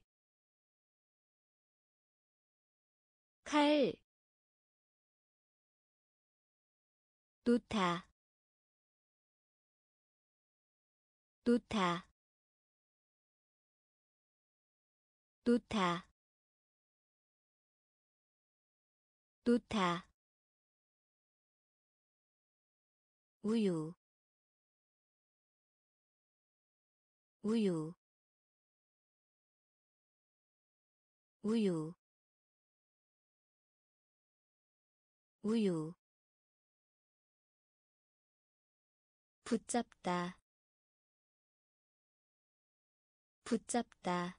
칼. 놓다, 놓다, 놓다, 놓다. 우유, 우유, 우유, 우유. 붙잡다, 붙잡다,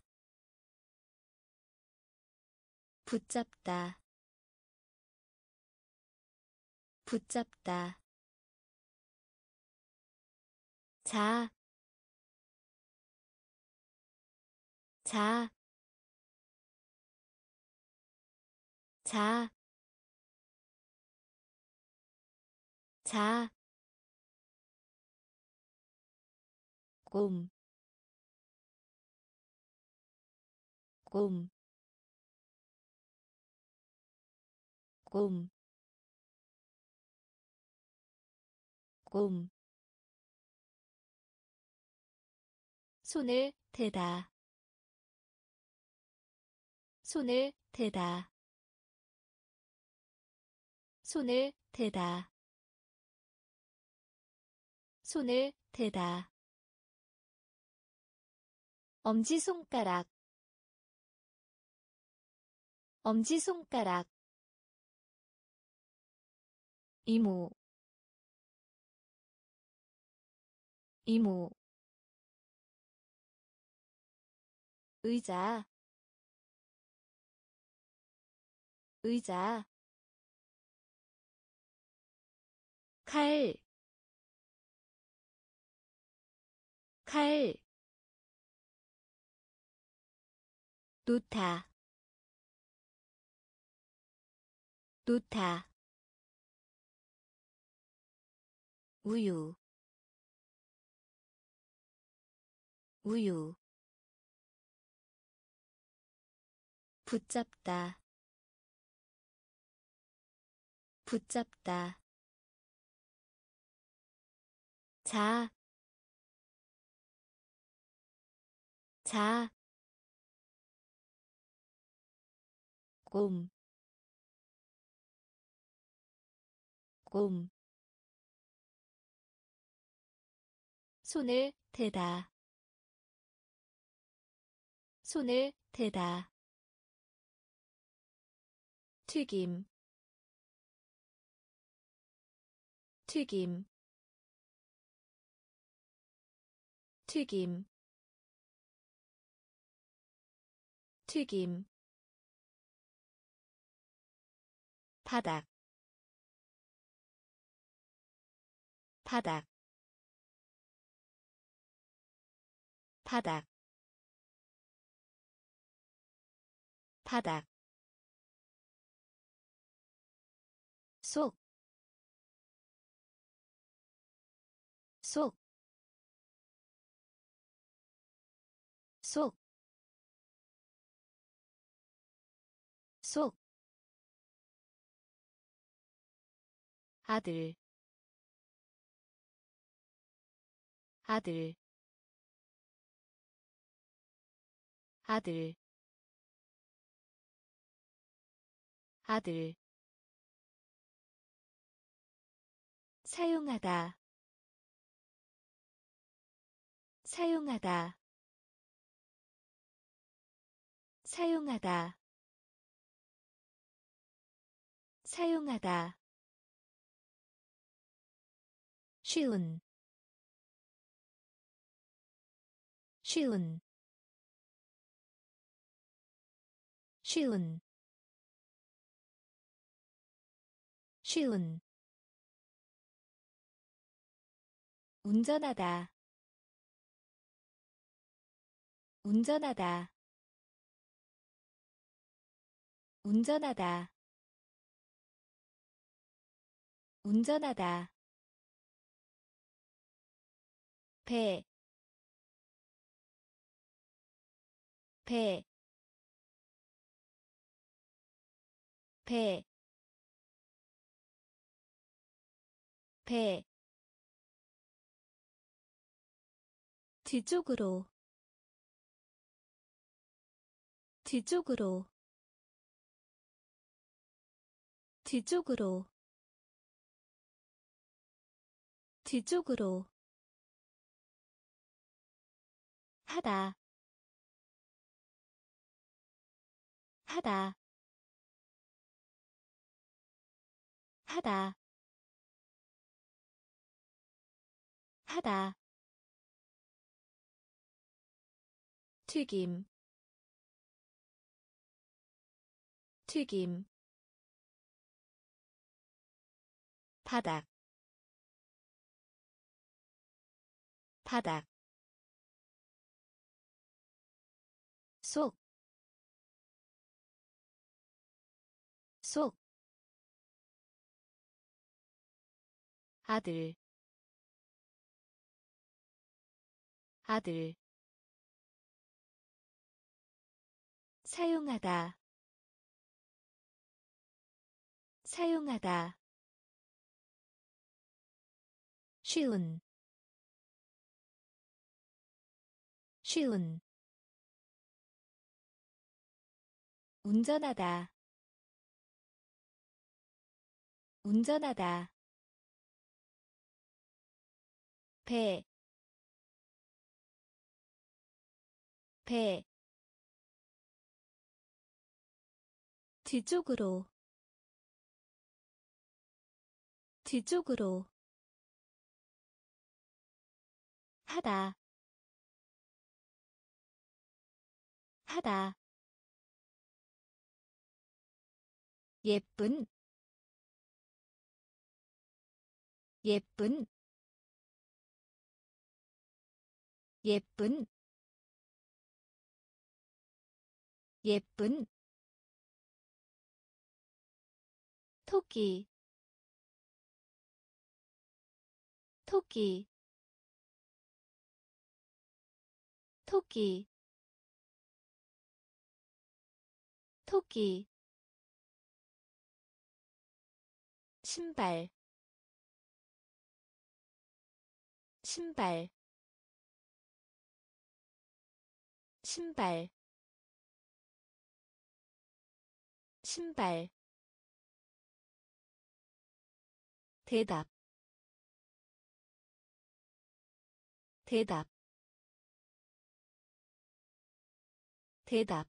붙잡다, 붙잡다. 자, 자, 자, 자. 곰, 곰, 곰, 곰. 손을 대다, 손을 대다, 손을 대다, 손을 대다. 엄지손가락, 엄지손가락. 이모, 이모. 의자, 의자 칼, 칼, 놓다, 놓다, 우유, 우유, 붙잡다, 붙잡다, 자, 자, 곰, 곰, 손을 대다, 손을 대다, 튀김, 튀김, 튀김, 튀김, 바닥, 바닥, 바닥, 바닥, 속, 속, 속, 속, 아들, 아들, 아들, 아들, 사용하다, 사용하다, 사용하다, 사용하다, 쉬운, 쉬운, 쉬운, 쉬운, 운전하다, 운전하다, 운전하다, 운전하다, 배, 배, 배, 배, 뒤쪽으로, 뒤쪽으로, 뒤쪽으로, 뒤쪽으로, 하다, 하다, 하다, 하다, 튀김, 튀김, 바닥, 바닥, 속, 속, 아들, 아들, 사용하다, 사용하다, 쉬운, 쉬운, 운전하다, 운전하다, 배, 배, 뒤쪽으로, 뒤쪽으로, 하다, 하다, 예쁜 예쁜 예쁜 예쁜 토끼 토끼 토끼 토끼 신발 신발 신발 신발 대답 대답 대답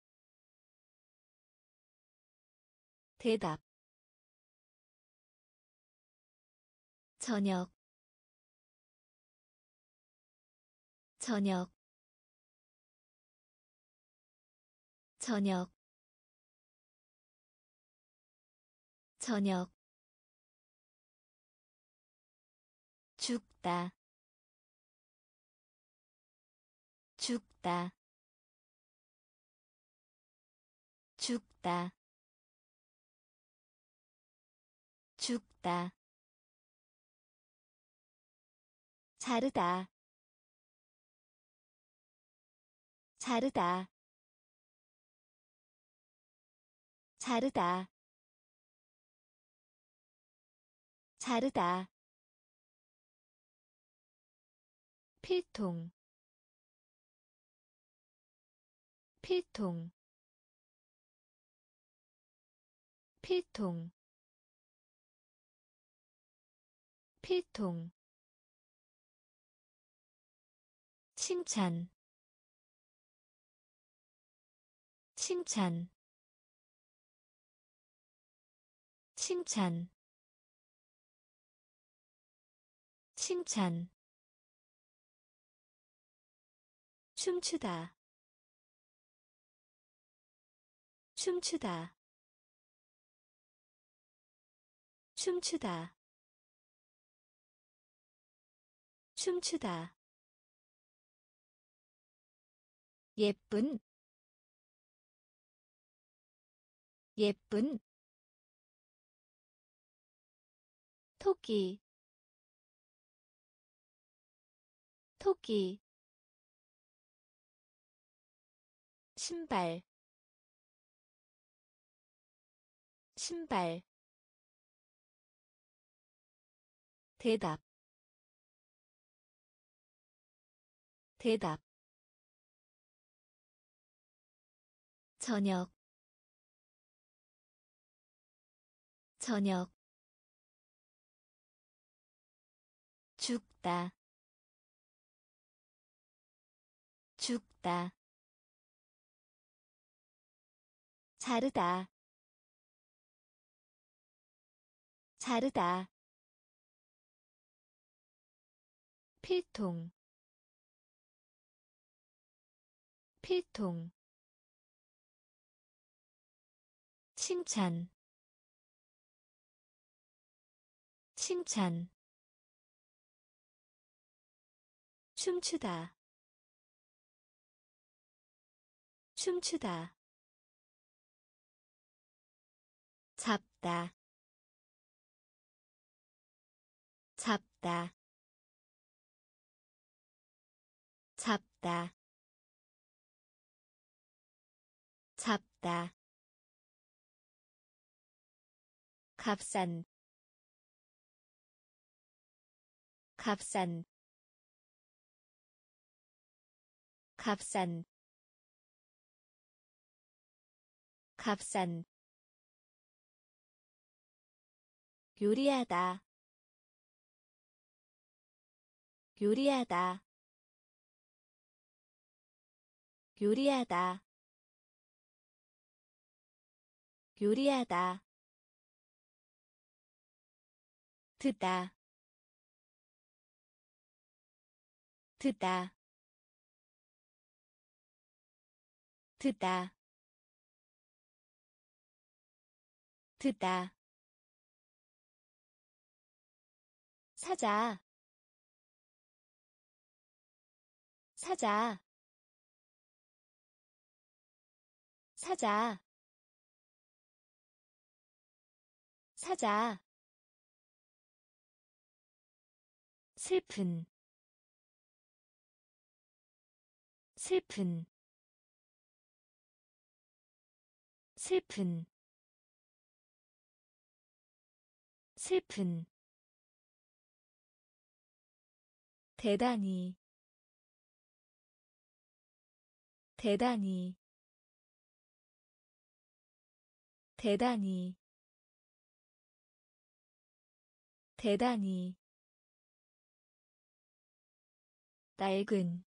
대답 저녁 저녁 저녁 저녁 죽다 죽다 죽다 죽다 자르다 자르다 자르다 자르다 필통 필통 필통 필통 칭찬 칭찬 칭찬 칭찬 춤추다 춤추다 춤추다 춤추다 예쁜 예쁜 토끼 토끼 신발 신발 대답 대답 저녁 저녁 죽다 죽다 자르다 자르다 필통 필통 칭찬 칭찬 춤추다 춤추다 잡다 잡다 잡다 잡다 값싼 값싼 값싼 값싼 요리하다 요리하다 요리하다 요리하다 듣다 듣다 듣다 듣다 사자 사자 사자 사자 슬픈 슬픈 슬픈 슬픈 대단히 대단히 대단히 대단히 낡은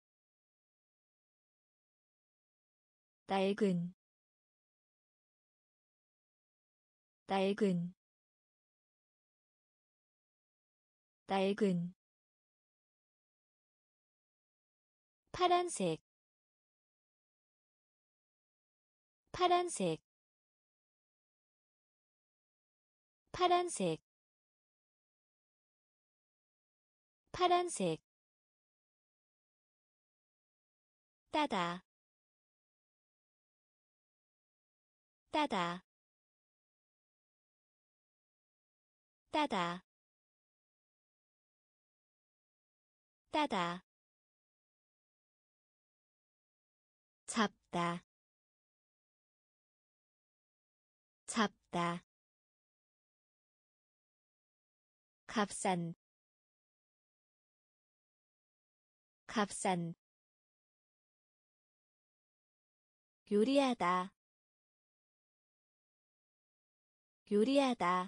낡은 낡은 낡은 파란색 파란색 파란색 파란색 따다 따다 따다 따다 잡다 잡다 값싼 값싼 요리하다 요리하다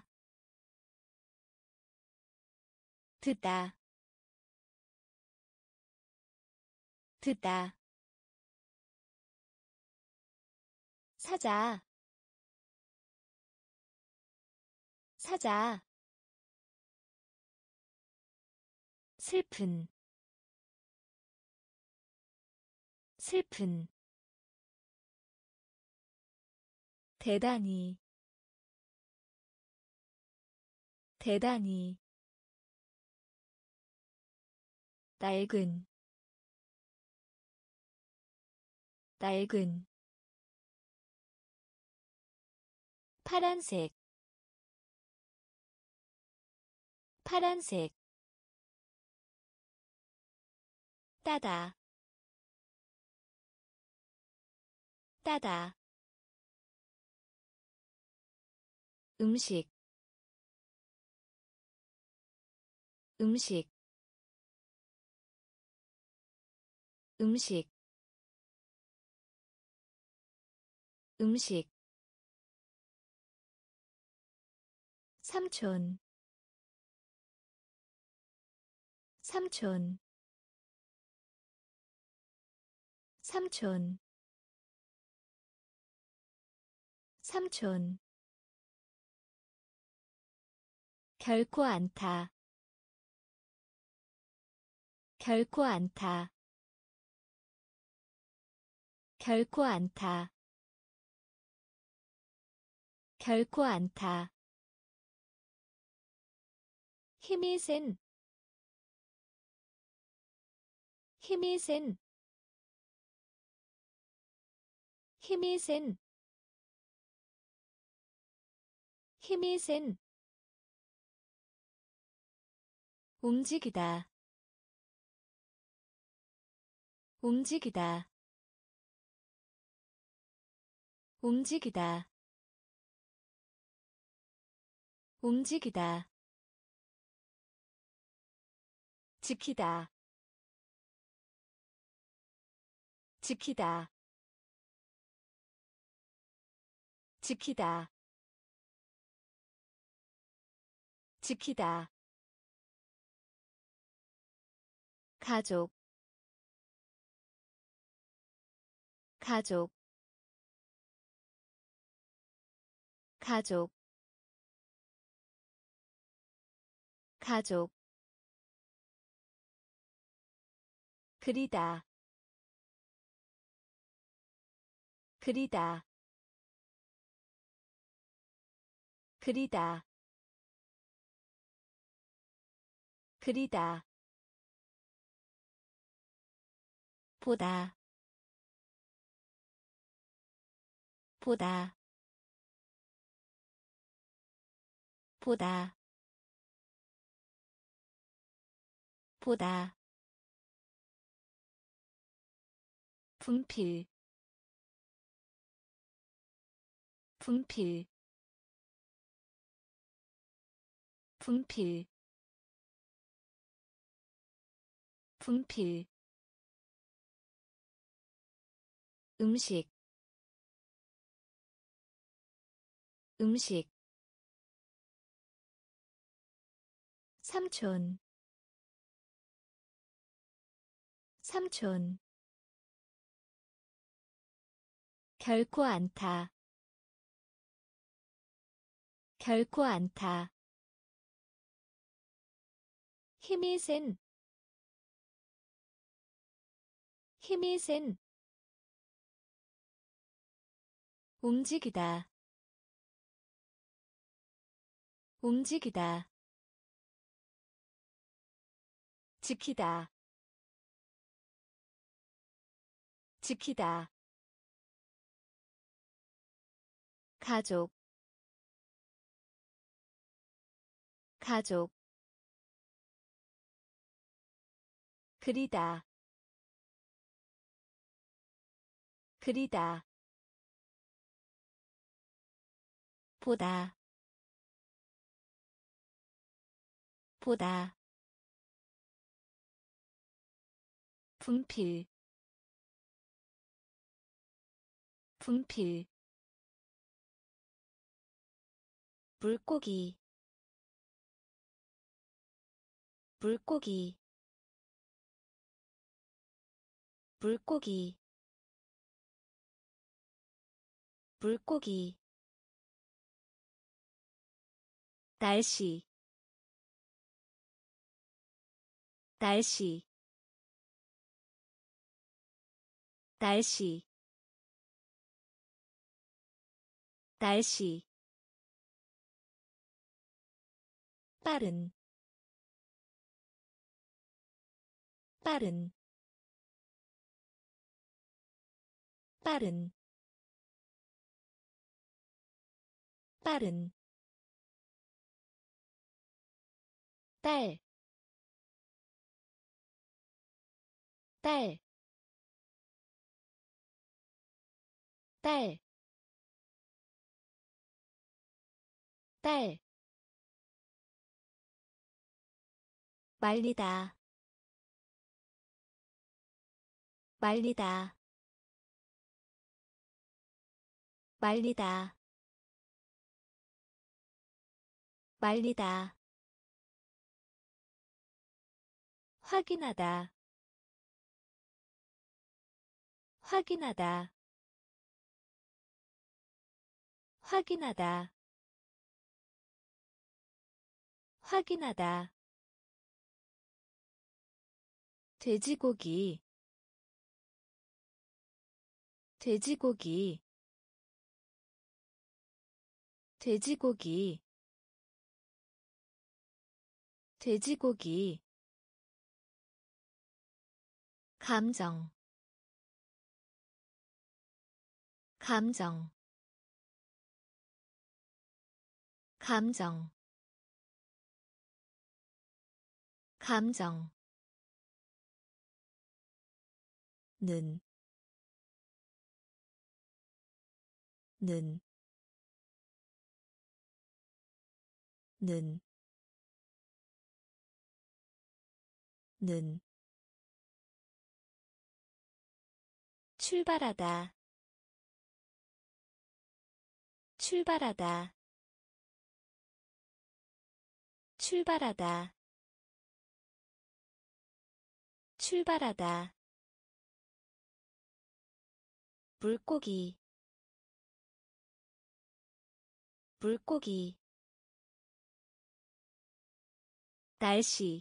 듣다 듣다 사자 사자 슬픈 슬픈 대단히 대단히 낡은 낡은 파란색 파란색 따다 따다 음식 음식 음식 음식 삼촌 삼촌 삼촌 삼촌 결코 않다 결코 않다 결코 않다 결코 않다 힘이 센 힘이 센 힘이 센 힘이 센 움직이다 움직이다 움직이다 움직이다 지키다 지키다 지키다 지키다 가족 가족 가족 가족 그리다 그리다 그리다 그리다 보다 보다 보다 보다 분필 분필 분필 분필 음식 음식 삼촌 삼촌 결코 않다 결코 않다 힘이 센 힘이 센 움직이다 움직이다 지키다 지키다 가족 가족 그리다 그리다 보다 보다 분필 분필 물고기 물고기 물고기 물고기 날씨 날씨 날씨 날씨 빠른 빠른 빠른 빠른 딸, 딸, 딸, 딸, 말리다, 말리다, 말리다, 말리다, 확인하다, 확인하다, 확인하다, 확인하다, 돼지고기, 돼지고기, 돼지고기, 돼지고기, 감정, 감정, 감정, 감정, 는, 는, 는, 는, 출발하다, 출발하다, 출발하다, 출발하다, 물고기, 물고기, 날씨,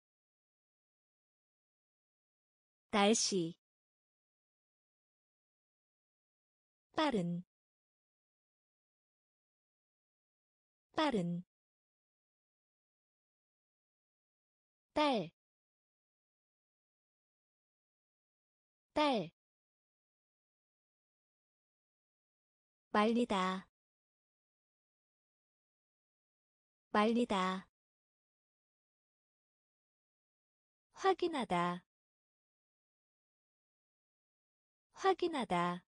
날씨, 빠른, 빠른 딸, 딸, 말리다, 말리다, 확인하다, 확인하다,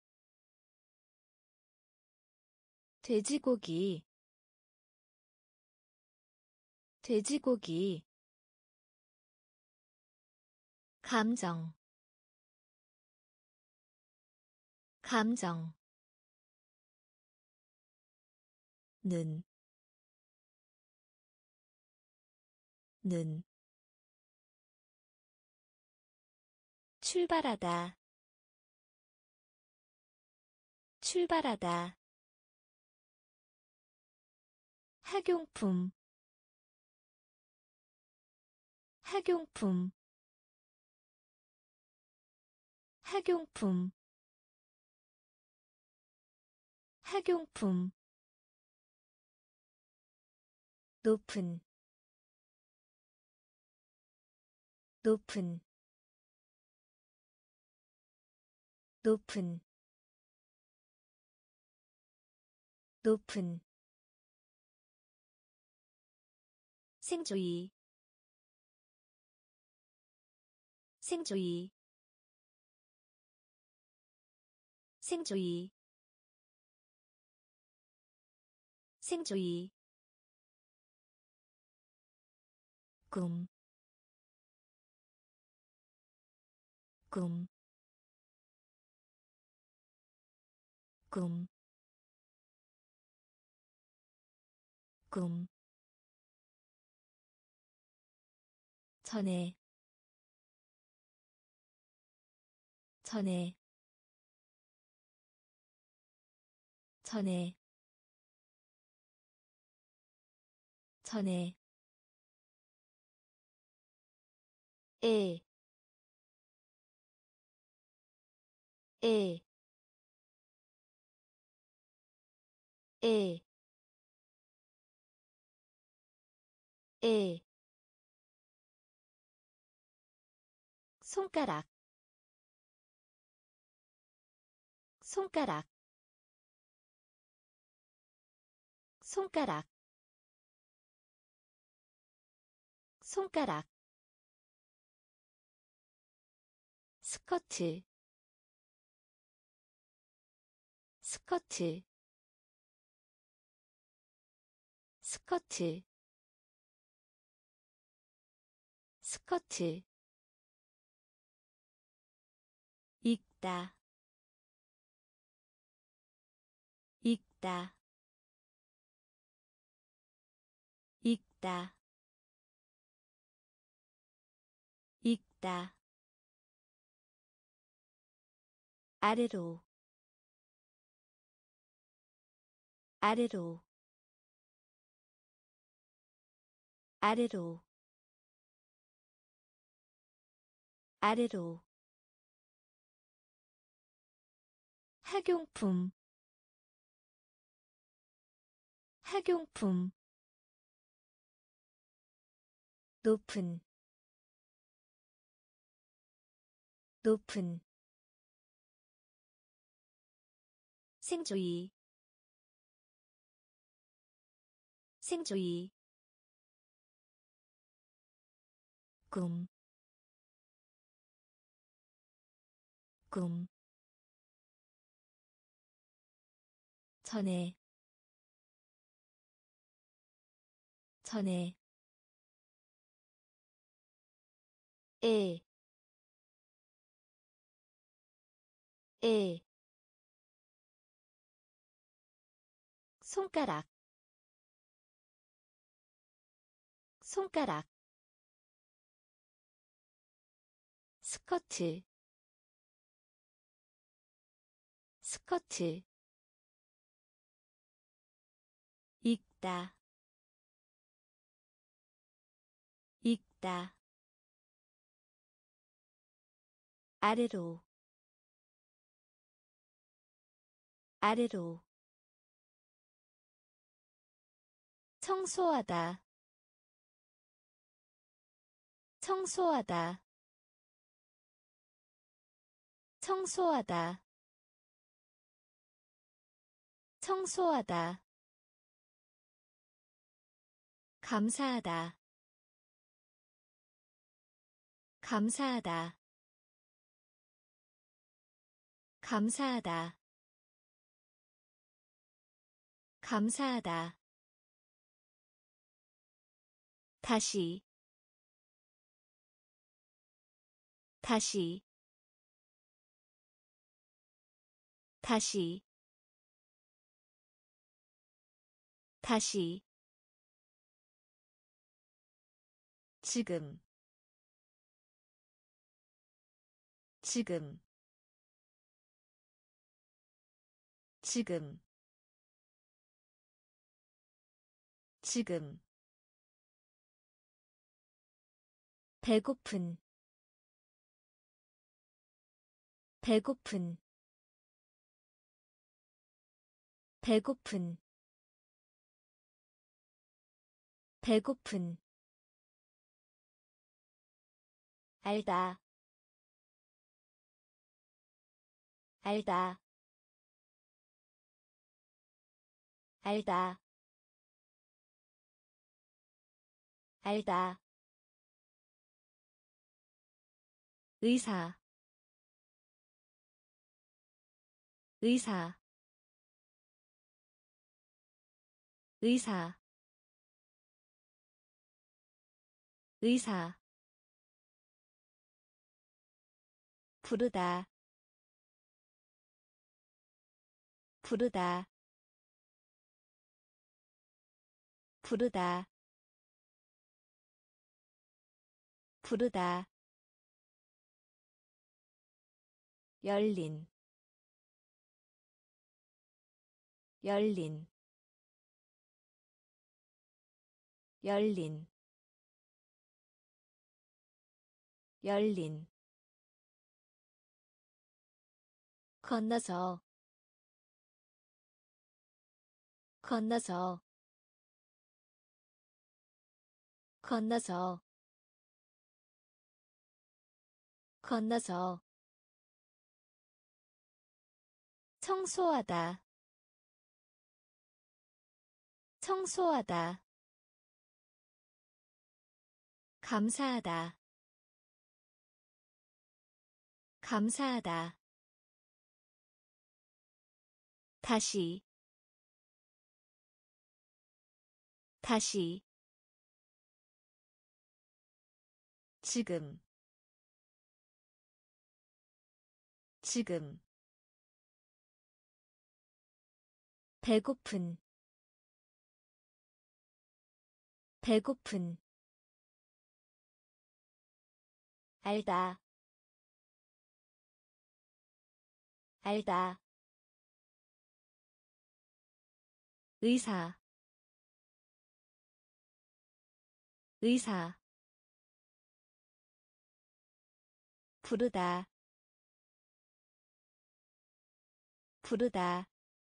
돼지고기, 돼지고기, 감정, 감정, 는, 는, 출발하다, 출발하다, 학용품, 학용품, 학용품, 학용품, 높은, 높은, 높은, 높은, 생조위, 생조위, 생조위, 생조위, 꿈, 꿈, 꿈, 꿈, 전에, 전에, 전에, 전에, 에, 에, 에, 에, 손가락, 손가락, 손가락, 손가락, 스커트, 스커트, 스커트, 스커트, 읽다, 읽다, 읽다, 읽다, 아래로, 아래로, 아래로, 아래로, 학용품, 학용품, 높은, 높은, 생조위, 생조위, 꿈, 꿈, 전에, 전에, 에, 에, 손가락, 손가락, 스커트, 스커트, 읽다, 읽다, 아래로, 아래로, 청소하다 청소하다 청소하다 청소하다 감사하다 감사하다 감사하다 감사하다 다시 다시 다시 다시 지금 지금 지금 지금 배고픈 배고픈 배고픈 배고픈 알다 알다 알다 알다 의사 의사 의사 의사 부르다 부르다 부르다 부르다 열린 열린 열린 열린 건너서 건너서 건너서 건너서 청소하다 청소하다 감사하다 감사하다 다시 다시 지금 지금 배고픈 배고픈 알다 알다 의사 의사 부르다 부르다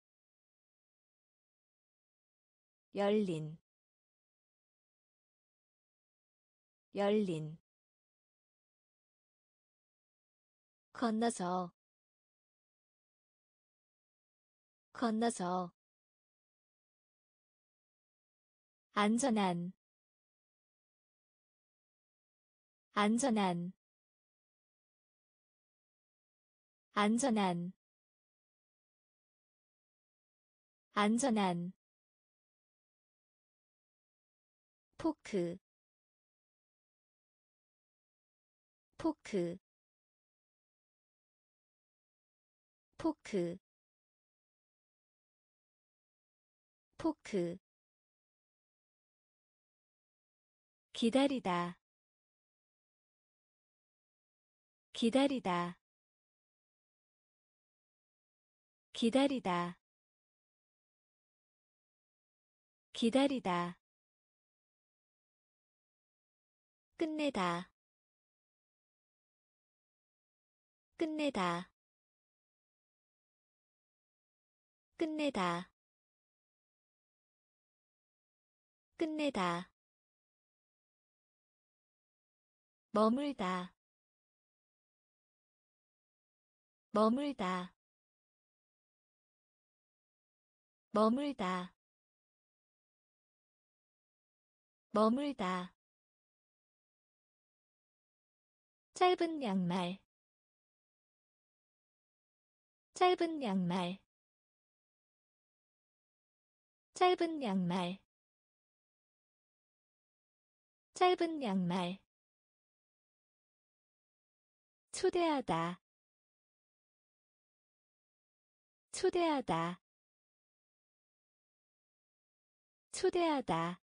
열린 열린 건너서 건너서 안전한 안전한 안전한 안전한 포크 포크 포크 포크 기다리다 기다리다 기다리다 기다리다 끝내다 끝내다 끝내다 끝내다. 머물다. 머물다. 머물다. 머물다. 짧은 양말. 짧은 양말. 짧은 양말. 짧은 양말. 초대하다. 초대하다. 초대하다.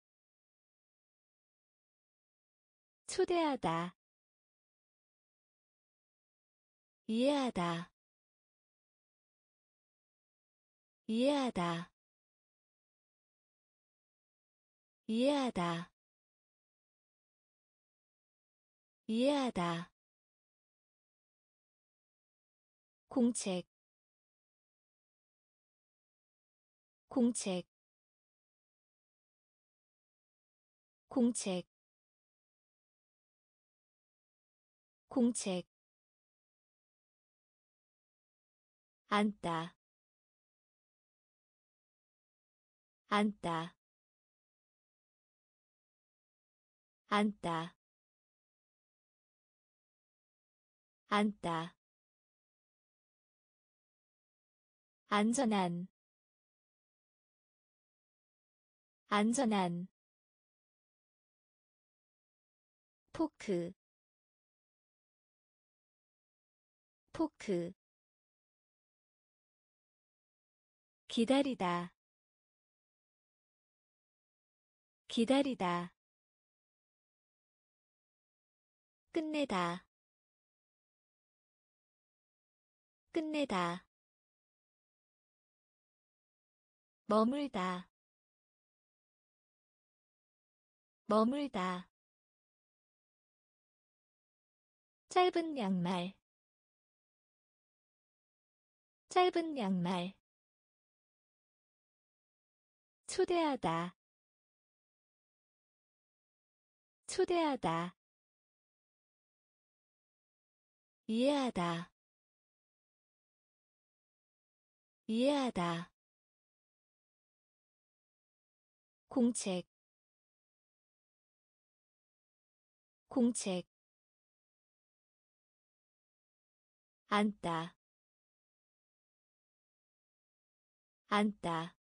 초대하다. 이해하다. 이해하다. 이해하다. 이해하다. 공책. 공책. 공책. 공책. 앉다. 앉다. 앉다. 앉다. 안전한. 안전한. 포크. 포크. 기다리다. 기다리다. 끝내다. 끝내다. 머물다. 머물다. 짧은 양말. 짧은 양말. 초대하다. 초대하다. 이해하다. 이해하다. 공책. 공책. 앉다. 앉다.